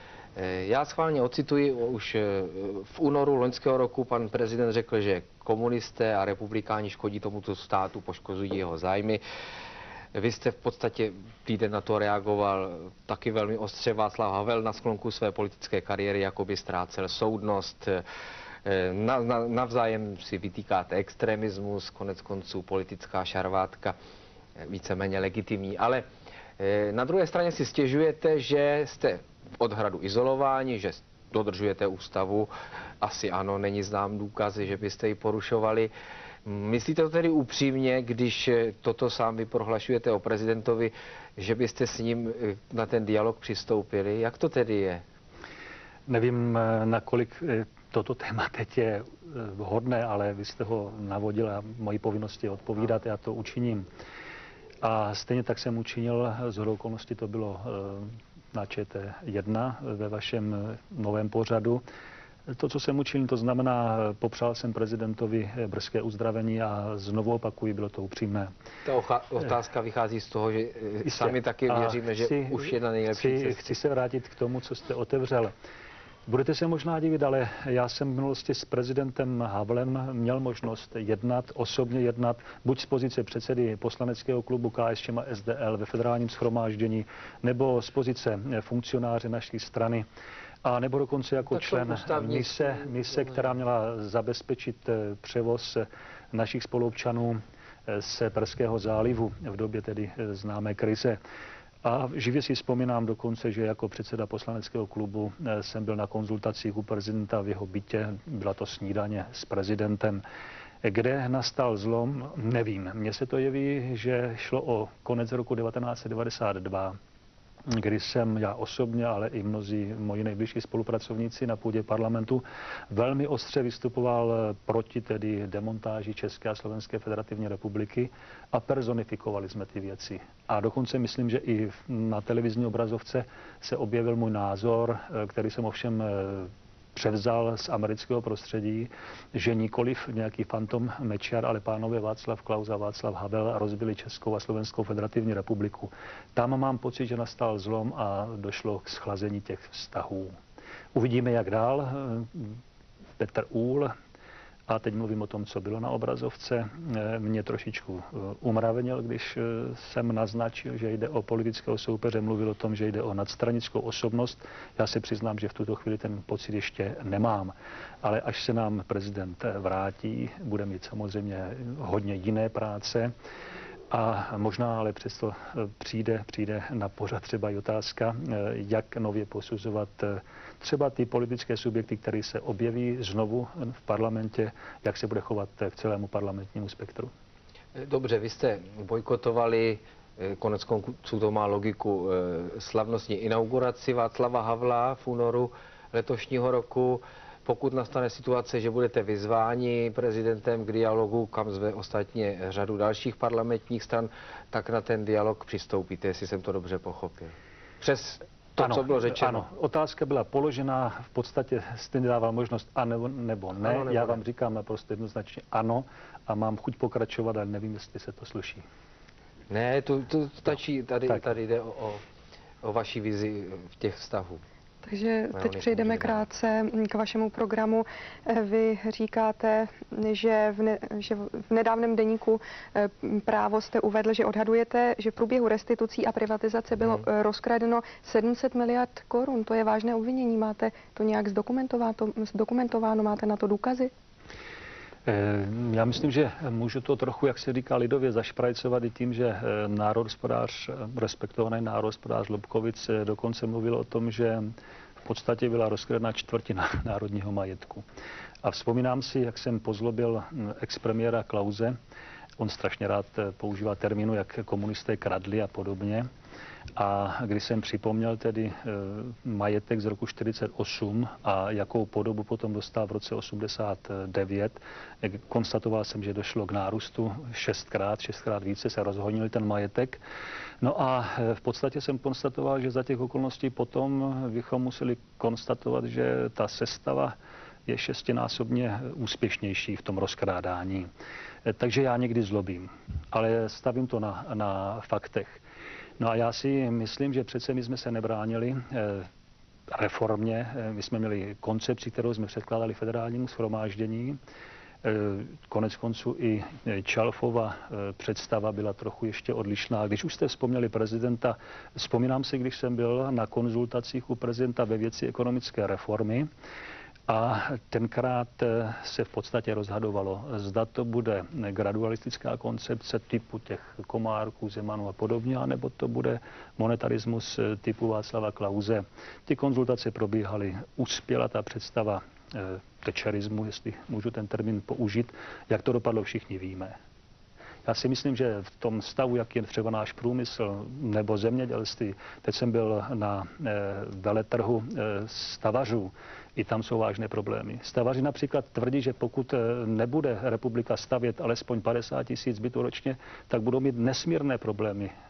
Já schválně ocituji, už v únoru loňského roku pan prezident řekl, že komunisté a republikáni škodí tomuto státu, poškozují jeho zájmy. Vy jste v podstatě týden na to reagoval taky velmi ostře. Václav Havel na sklonku své politické kariéry jakoby ztrácel soudnost. Na, na, navzájem si vytýkáte extremismus, konec konců politická šarvátka, víceméně legitimní. Ale na druhé straně si stěžujete, že jste v odhradu izolováni, že dodržujete ústavu. Asi ano, není znám důkazy, že byste ji porušovali. Myslíte to tedy upřímně, když toto sám vy prohlašujete o prezidentovi, že byste s ním na ten dialog přistoupili? Jak to tedy je? Nevím, nakolik toto téma teď je vhodné, ale vy jste ho navodil a mojí povinnosti je odpovídat, já to učiním. A stejně tak jsem učinil, shodou okolností to bylo na Č T jedna ve vašem novém pořadu. To, co jsem učinil, to znamená, popřál jsem prezidentovi brzké uzdravení a znovu opakuji, bylo to upřímné. Ta otázka vychází z toho, že Jistě. sami taky věříme, že chci, už je na nejlepší chci, chci se vrátit k tomu, co jste otevřel. Budete se možná divit, ale já jsem v minulosti s prezidentem Havlem měl možnost jednat, osobně jednat, buď z pozice předsedy poslaneckého klubu K S Č M a S D L ve federálním shromáždění, nebo z pozice funkcionáře naší strany, a nebo dokonce jako tak člen mise, mise, která měla zabezpečit převoz našich spoluobčanů z Perského zálivu v době tedy známé krize. A živě si vzpomínám dokonce, že jako předseda poslaneckého klubu jsem byl na konzultacích u prezidenta v jeho bytě, byla to snídaně s prezidentem. Kde nastal zlom, nevím. Mně se to jeví, že šlo o konec roku devatenáct set devadesát dva, kdy jsem já osobně, ale i mnozí moji nejbližší spolupracovníci na půdě parlamentu velmi ostře vystupoval proti tedy demontáži České a Slovenské federativní republiky a personifikovali jsme ty věci. A dokonce myslím, že i na televizní obrazovce se objevil můj názor, který jsem ovšem převzal z amerického prostředí, že nikoliv nějaký fantom Mečiar, ale pánové Václav Klaus a Václav Havel rozbili Českou a Slovenskou federativní republiku. Tam mám pocit, že nastal zlom a došlo k schlazení těch vztahů. Uvidíme, jak dál. Petr Úhl, a teď mluvím o tom, co bylo na obrazovce, mě trošičku umravenil, když jsem naznačil, že jde o politického soupeře, mluvil o tom, že jde o nadstranickou osobnost. Já se přiznám, že v tuto chvíli ten pocit ještě nemám. Ale až se nám prezident vrátí, bude mít samozřejmě hodně jiné práce. A možná ale přesto přijde, přijde na pořad třeba i otázka, jak nově posuzovat třeba ty politické subjekty, které se objeví znovu v parlamentě, jak se bude chovat k celému parlamentnímu spektru. Dobře, vy jste bojkotovali, konec konců to má logiku, slavnostní inauguraci Václava Havla v únoru letošního roku. Pokud nastane situace, že budete vyzváni prezidentem k dialogu, kam zve ostatně řadu dalších parlamentních stran, tak na ten dialog přistoupíte, jestli jsem to dobře pochopil. Přes to, ano, co bylo řečeno. Ano, otázka byla položena, v podstatě jste dával možnost ano nebo ne. Ano, nebo Já vám ne. říkám naprosto jednoznačně ano a mám chuť pokračovat, ale nevím, jestli se to sluší. Ne, to, to stačí, tady, tady jde o, o, o vaší vizi v těch vztahů. Takže teď přejdeme krátce k vašemu programu. Vy říkáte, že v, ne, že v nedávném deníku Právo jste uvedl, že odhadujete, že v průběhu restitucí a privatizace bylo hmm. rozkradeno sedm set miliard korun. To je vážné obvinění. Máte to nějak zdokumentováno, zdokumentováno máte na to důkazy? Já myslím, že můžu to trochu, jak se říká lidově, zašprajcovat i tím, že národohospodář, respektovaný národohospodář Lobkovic dokonce mluvil o tom, že v podstatě byla rozkradena čtvrtina národního majetku. A vzpomínám si, jak jsem pozlobil expremiéra Klause. On strašně rád používá termínu, jak komunisté kradli a podobně. A když jsem připomněl tedy e, majetek z roku čtyřicet osm a jakou podobu potom dostal v roce osmdesát devět, konstatoval jsem, že došlo k nárůstu šestkrát, šestkrát více se rozhonil ten majetek. No a v podstatě jsem konstatoval, že za těch okolností potom bychom museli konstatovat, že ta sestava je šestinásobně úspěšnější v tom rozkrádání. E, takže já někdy zlobím, ale stavím to na, na faktech. No a já si myslím, že přece my jsme se nebránili eh, reformě. My jsme měli koncepci, kterou jsme předkládali federálnímu shromáždění. Eh, konec konců i Čalfova eh, představa byla trochu ještě odlišná. Když už jste vzpomněli prezidenta, vzpomínám si, když jsem byl na konzultacích u prezidenta ve věci ekonomické reformy, a tenkrát se v podstatě rozhadovalo, zda to bude gradualistická koncepce typu těch Komárků, Zemanů a podobně, anebo to bude monetarismus typu Václava Klause. Ty konzultace probíhaly, uspěla ta představa tečerismu, jestli můžu ten termín použít. Jak to dopadlo, všichni víme. Já si myslím, že v tom stavu, jak je třeba náš průmysl nebo zemědělství, teď jsem byl na e, veletrhu e, stavařů, i tam jsou vážné problémy. Stavaři například tvrdí, že pokud nebude republika stavět alespoň padesát tisíc bytů ročně, tak budou mít nesmírné problémy.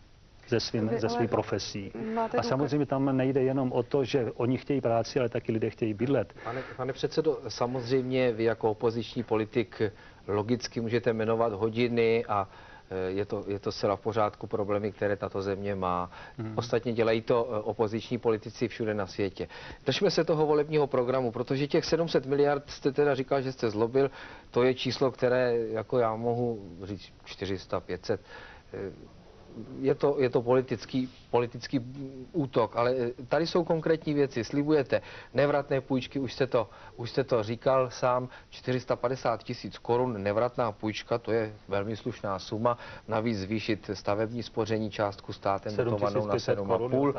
ze, svým, ze svým profesí. A samozřejmě tam nejde jenom o to, že oni chtějí práci, ale taky lidé chtějí bydlet. Pane, pane předsedo, samozřejmě vy jako opoziční politik logicky můžete jmenovat hodiny a je to, je to zcela v pořádku problémy, které tato země má. Hmm. Ostatně dělají to opoziční politici všude na světě. Držme se toho volebního programu, protože těch sedm set miliard jste teda říkal, že jste zlobil, to je číslo, které jako já mohu říct čtyři sta, pět set. Je to, je to politický, politický útok, ale tady jsou konkrétní věci. Slibujete nevratné půjčky, už jste to, už jste to říkal sám, čtyři sta padesát tisíc korun nevratná půjčka, to je velmi slušná suma. Navíc zvýšit stavební spoření částku státem dotovanou na sedm a půl.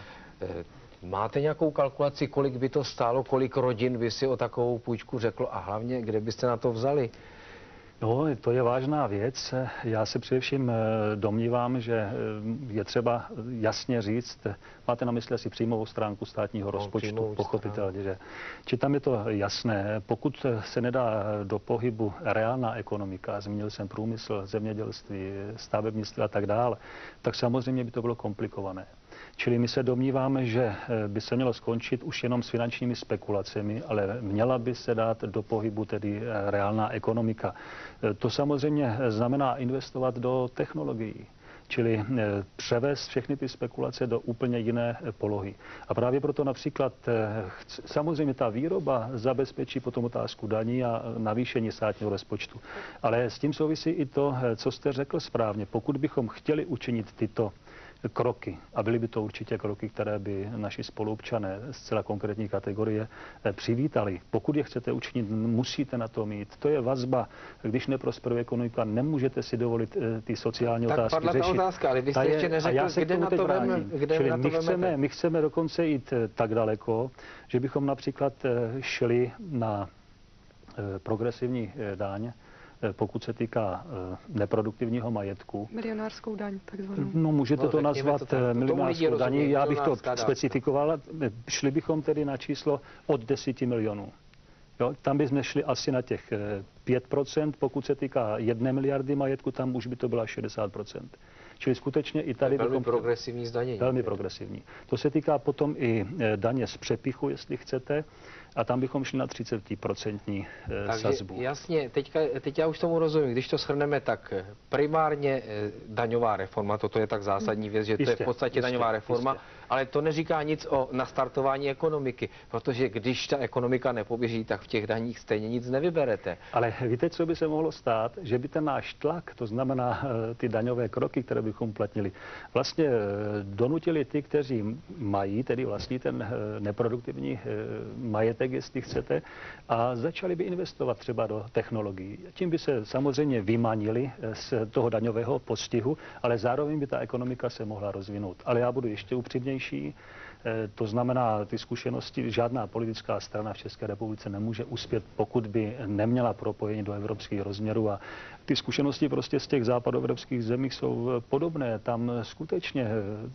Máte nějakou kalkulaci, kolik by to stálo, kolik rodin by si o takovou půjčku řeklo a hlavně, kde byste na to vzali? No, to je vážná věc. Já se především domnívám, že je třeba jasně říct, máte na mysli asi příjmovou stránku státního rozpočtu, pochopitelně, že či tam je to jasné, pokud se nedá do pohybu reálná ekonomika, zmínil jsem průmysl, zemědělství, stavebnictví a tak dále, tak samozřejmě by to bylo komplikované. Čili my se domníváme, že by se mělo skončit už jenom s finančními spekulacemi, ale měla by se dát do pohybu tedy reálná ekonomika. To samozřejmě znamená investovat do technologií, čili převést všechny ty spekulace do úplně jiné polohy. A právě proto například samozřejmě ta výroba zabezpečí potom otázku daní a navýšení státního rozpočtu. Ale s tím souvisí i to, co jste řekl správně. Pokud bychom chtěli učinit tyto kroky, a byly by to určitě kroky, které by naši spoluobčané zcela konkrétní kategorie přivítali. Pokud je chcete učinit, musíte na to mít. To je vazba. Když neprosperuje ekonomika, nemůžete si dovolit ty sociální tak otázky řešit. Tak padla ta otázka, ale vy jste ještě neřekl, kde na to veme, kde Čili na to my, chceme, vemete? my chceme dokonce jít tak daleko, že bychom například šli na progresivní daň, pokud se týká neproduktivního majetku. Milionářskou daň, takzvanou. No, můžete no, to nazvat to milionářskou daní, já bych to dávka. specifikoval. Šli bychom tedy na číslo od deseti milionů. Jo, tam bychom šli asi na těch pět procent, pokud se týká jedné miliardy majetku, tam už by to byla šedesát procent. Čili skutečně i tady... Velmi bychom, progresivní zdanění. Velmi progresivní. To se týká potom i daně z přepichu, jestli chcete, a tam bychom šli na třicet procent sazbu. Jasně, teďka, teď já už tomu rozumím. Když to shrneme, tak primárně daňová reforma, toto je tak zásadní věc, že to jistě, je v podstatě jistě, daňová reforma, jistě. Ale to neříká nic o nastartování ekonomiky, protože když ta ekonomika nepoběží, tak v těch daních stejně nic nevyberete. Ale víte, co by se mohlo stát? Že by ten náš tlak, to znamená ty daňové kroky, které bychom uplatnili, vlastně donutili ty, kteří mají, tedy vlastní ten neproduktivní majetek, jestli chcete, a začali by investovat třeba do technologií. Tím by se samozřejmě vymanili z toho daňového postihu, ale zároveň by ta ekonomika se mohla rozvinout. Ale já budu ještě upřímnější. To znamená, ty zkušenosti, žádná politická strana v České republice nemůže uspět, pokud by neměla propojení do evropských rozměrů. A ty zkušenosti prostě z těch západoevropských zemí jsou podobné. Tam skutečně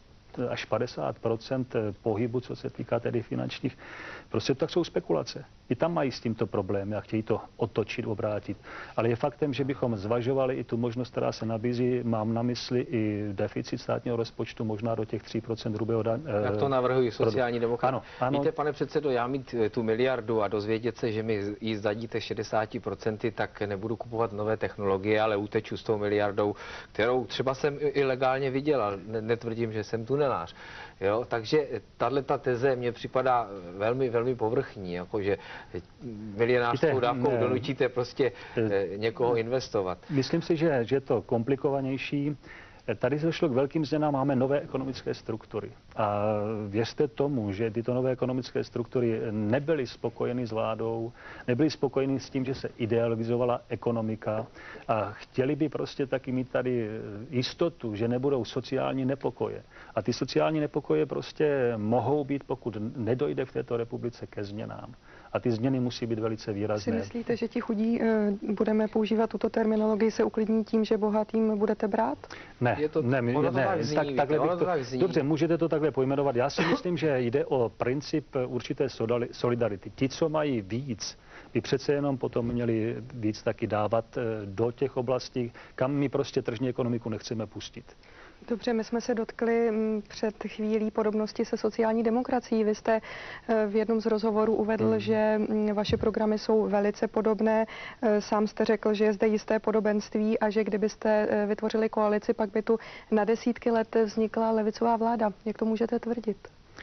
až padesát procent pohybu, co se týká tedy finančních prostředků, tak jsou spekulace. I tam mají s tímto problémy a chtějí to otočit, obrátit. Ale je faktem, že bychom zvažovali i tu možnost, která se nabízí, mám na mysli i deficit státního rozpočtu, možná do těch tří procent hrubého daň. Jak to navrhují sociální demokraté. Ano, ano. Víte, pane předsedo, já mít tu miliardu a dozvědět se, že mi ji zdadíte šedesáti procenty, tak nebudu kupovat nové technologie, ale uteču s tou miliardou, kterou třeba jsem i legálně vydělal. Netvrdím, že jsem tunelář. Jo, takže tato teze mně připadá velmi, velmi povrchní, jakože milionářskou dávkou donutíte prostě někoho investovat. Myslím si, že, že je to komplikovanější. Tady došlo k velkým změnám, máme nové ekonomické struktury. A věřte tomu, že tyto nové ekonomické struktury nebyly spokojeny s vládou, nebyly spokojeny s tím, že se idealizovala ekonomika a chtěli by prostě taky mít tady jistotu, že nebudou sociální nepokoje. A ty sociální nepokoje prostě mohou být, pokud nedojde v této republice ke změnám. A ty změny musí být velice výrazné. Si myslíte, že ti chudí, budeme používat tuto terminologii, se uklidní tím, že bohatým budete brát? Ne, je to, ne, ono to ne, tak zní, tak, takhle ono bych to to, tak zní. Dobře, můžete to takhle pojmenovat. Já si myslím, že jde o princip určité solidarity. Ti, co mají víc, by přece jenom potom měli víc taky dávat do těch oblastí, kam my prostě tržní ekonomiku nechceme pustit. Dobře, my jsme se dotkli mm, před chvílí podobnosti se sociální demokracií. Vy jste eh, v jednom z rozhovorů uvedl, hmm. že mm, vaše programy jsou velice podobné. Eh, Sám jste řekl, že je zde jisté podobenství a že kdybyste eh, vytvořili koalici, pak by tu na desítky let vznikla levicová vláda. Jak to můžete tvrdit?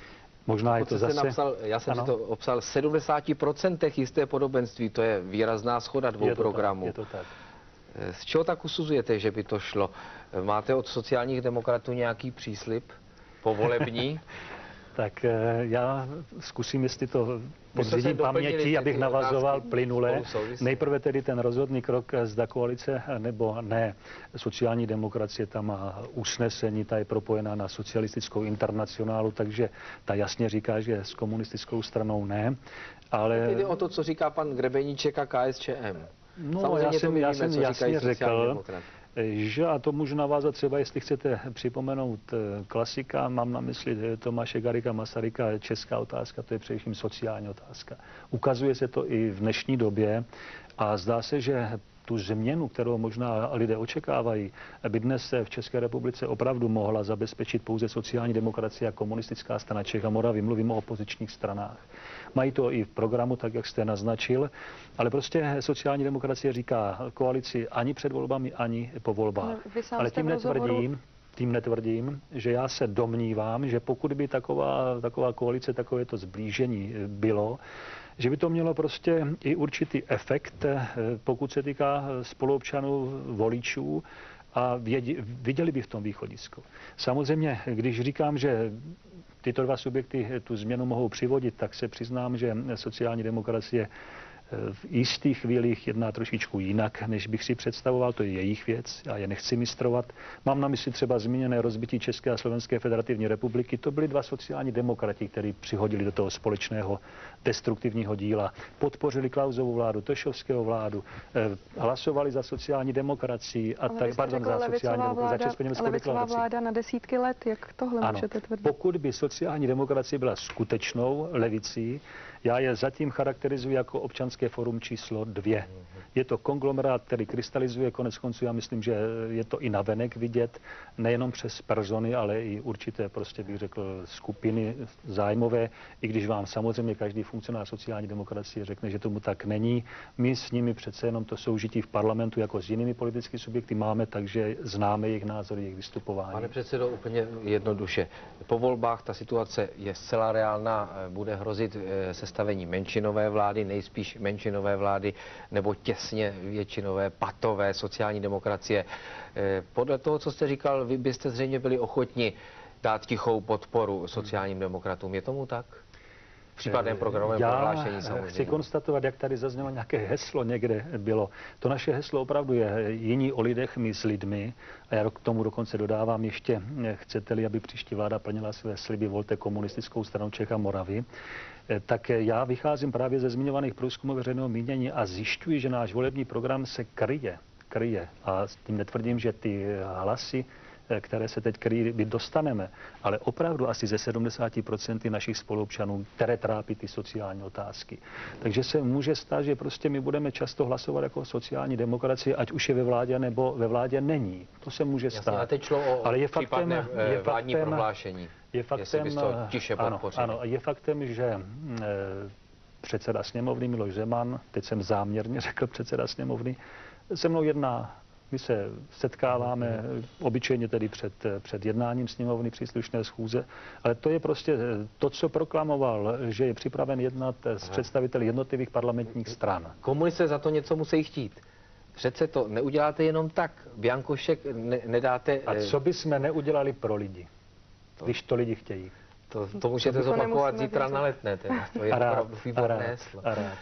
Možná je to zase... Napsal, já jsem ano. si to obsal v sedmdesáti procentech jisté podobenství. To je výrazná shoda dvou je to programů. Tak, je to tak. Z čeho tak usuzujete, že by to šlo? Máte od sociálních demokratů nějaký příslib povolební? Tak já zkusím, jestli to podřídím paměti, abych navazoval plynule. Nejprve tedy ten rozhodný krok, zda koalice nebo ne. Sociální demokracie tam má usnesení, ta je propojená na socialistickou internacionálu, takže ta jasně říká, že s komunistickou stranou ne. Ale... Jde o to, co říká pan Grebeníček a K S Č M. No, samozřejmě já jsem, víme, já jsem jasně řekl, že, a to můžu navázat třeba, jestli chcete připomenout klasika, mám na mysli Tomáše Garrigua Masaryka, česká otázka, to je především sociální otázka. Ukazuje se to i v dnešní době a zdá se, že tu změnu, kterou možná lidé očekávají, by dnes v České republice opravdu mohla zabezpečit pouze sociální demokracie a komunistická strana Čech a Moravy. Mluvím o opozičních stranách. Mají to i v programu, tak jak jste naznačil, ale prostě sociální demokracie říká koalici ani před volbami, ani po volbách. Ale tím netvrdím, tím netvrdím, že já se domnívám, že pokud by taková, taková koalice, takovéto zblížení bylo, že by to mělo prostě i určitý efekt, pokud se týká spoluobčanů, voličů, a vědi, viděli by v tom východisko. Samozřejmě, když říkám, že tyto dva subjekty tu změnu mohou přivodit, tak se přiznám, že sociální demokracie v jistých chvílích jedná trošičku jinak, než bych si představoval, to je jejich věc, já je nechci mistrovat. Mám na mysli třeba zmíněné rozbití České a Slovenské federativní republiky, to byli dva sociální demokrati, kteří přihodili do toho společného destruktivního díla, podpořili Klausovou vládu, Tošovského vládu, hlasovali za sociální demokracii a tak, pardon, za sociální demokracii, za levicová vláda na desítky let, jak tohle ano, můžete tvrdit? Pokud by sociální demokracie byla skutečnou levicí, já je zatím charakterizuji jako občanské forum číslo dvě. Je to konglomerát, který krystalizuje, konec konců já myslím, že je to i navenek vidět, nejenom přes persony, ale i určité, prostě bych řekl, skupiny zájmové, i když vám samozřejmě každý funkcionář sociální demokracie řekne, že tomu tak není. My s nimi přece jenom to soužití v parlamentu jako s jinými politickými subjekty máme, takže známe jejich názory, jejich vystupování. Pane předsedo, úplně jednoduše. Po volbách ta situace je zcela reálná, bude hrozit sestavení menšinové vlády, nejspíš menšinové vlády, nebo těsně většinové, patové sociální demokracie. Podle toho, co jste říkal, vy byste zřejmě byli ochotni dát tichou podporu sociálním demokratům. Je tomu tak? V případném programovém prohlášení samozřejmě. Chci konstatovat, jak tady zaznělo nějaké heslo někde bylo. To naše heslo opravdu je jiní o lidech, my s lidmi. A já k tomu dokonce dodávám ještě, chcete-li, aby příští vláda plnila své sliby, volte komunistickou stranu Čech a Moravy. Tak já vycházím právě ze zmiňovaných průzkumů veřejného mínění a zjišťuji, že náš volební program se kryje. kryje. A s tím netvrdím, že ty hlasy, které se teď kryjí, my dostaneme, ale opravdu asi ze sedmdesáti procent našich spoluobčanů, které trápí ty sociální otázky. Takže se může stát, že prostě my budeme často hlasovat jako sociální demokracie, ať už je ve vládě nebo ve vládě není. To se může stát. Jasně, a teď šlo o ale je faktem, je vládní faktem, prohlášení. Je faktem, to tiše ano, ano, je faktem, že e, předseda sněmovny Miloš Zeman, teď jsem záměrně řekl předseda sněmovny, se mnou jedná. My se setkáváme obyčejně tedy před, před jednáním sněmovny příslušné schůze, ale to je prostě to, co proklamoval, že je připraven jednat s představiteli jednotlivých parlamentních stran. Komunisté za to něco musí chtít. Přece to neuděláte jenom tak. Biankošek ne, nedáte... A co bychom neudělali pro lidi, to, když to lidi chtějí? To, to můžete zopakovat zítra na Letné. Teda. To je opravdu výborné heslo.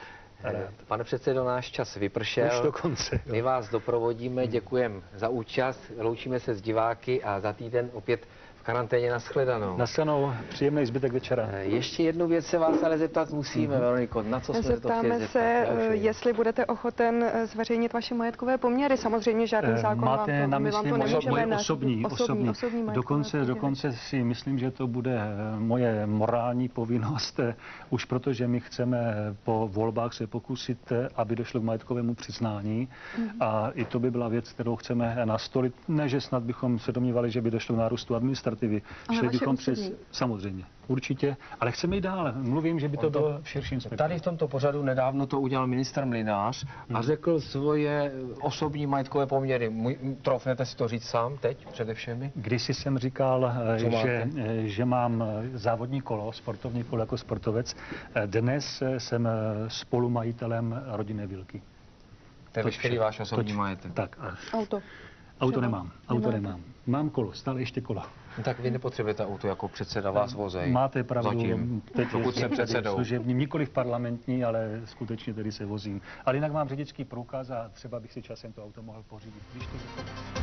Pane předsedo, náš čas vypršel. Už dokonce. Jo. My vás doprovodíme, děkujeme za účast, loučíme se s diváky a za týden opět v karanténě nashledanou. Naschledanou, příjemný zbytek večera. Ještě jednu věc se vás ale zeptat musíme, mm-hmm. Veroniko, na co jsme se to chtěli Zeptáme zeptat? se, Další. jestli budete ochoten zveřejnit vaše majetkové poměry. Samozřejmě žádný zákon Máte vám to, na my vám mysli to moje, nemůžeme moje na- osobní, osobní. osobní majetkové Dokonce, poměry. dokonce si myslím, že to bude moje morální povinnost, už protože my chceme po volbách se pokusit, aby došlo k majetkovému přiznání. Mm-hmm. A i to by byla věc, kterou chceme nastolit. Ne, že snad bychom se domnívali, že by došlo k nárůstu administrativy. Ale Šli vaše bychom osobní. přes, samozřejmě, určitě, ale chceme jít dále. Mluvím, že by to, On to- bylo v širším spektru. Tady v tomto pořadu nedávno to udělal ministr Mlynář a řekl svoje osobní majetkové poměry. Můj, troufnete si to říct sám teď přede všemi? Kdysi jsem říkal, Co máte? že, že mám závodní kolo, sportovní kolo jako sportovec. Dnes jsem spolumajitelem rodinné vilky. To je veškerý váš osobní Toť- majetek. Tak, a Auto. auto Třeba? nemám, auto Nemáte? nemám. Mám kolo, stále ještě kolo. No tak vy nepotřebujete auto jako předseda, vás vozej. Máte pravdu, Zatím. teď Pokud jsem předsedou. služebním, nikoli v parlamentní, ale skutečně tedy se vozím. Ale jinak mám řidičský průkaz a třeba bych si časem to auto mohl pořídit. Když to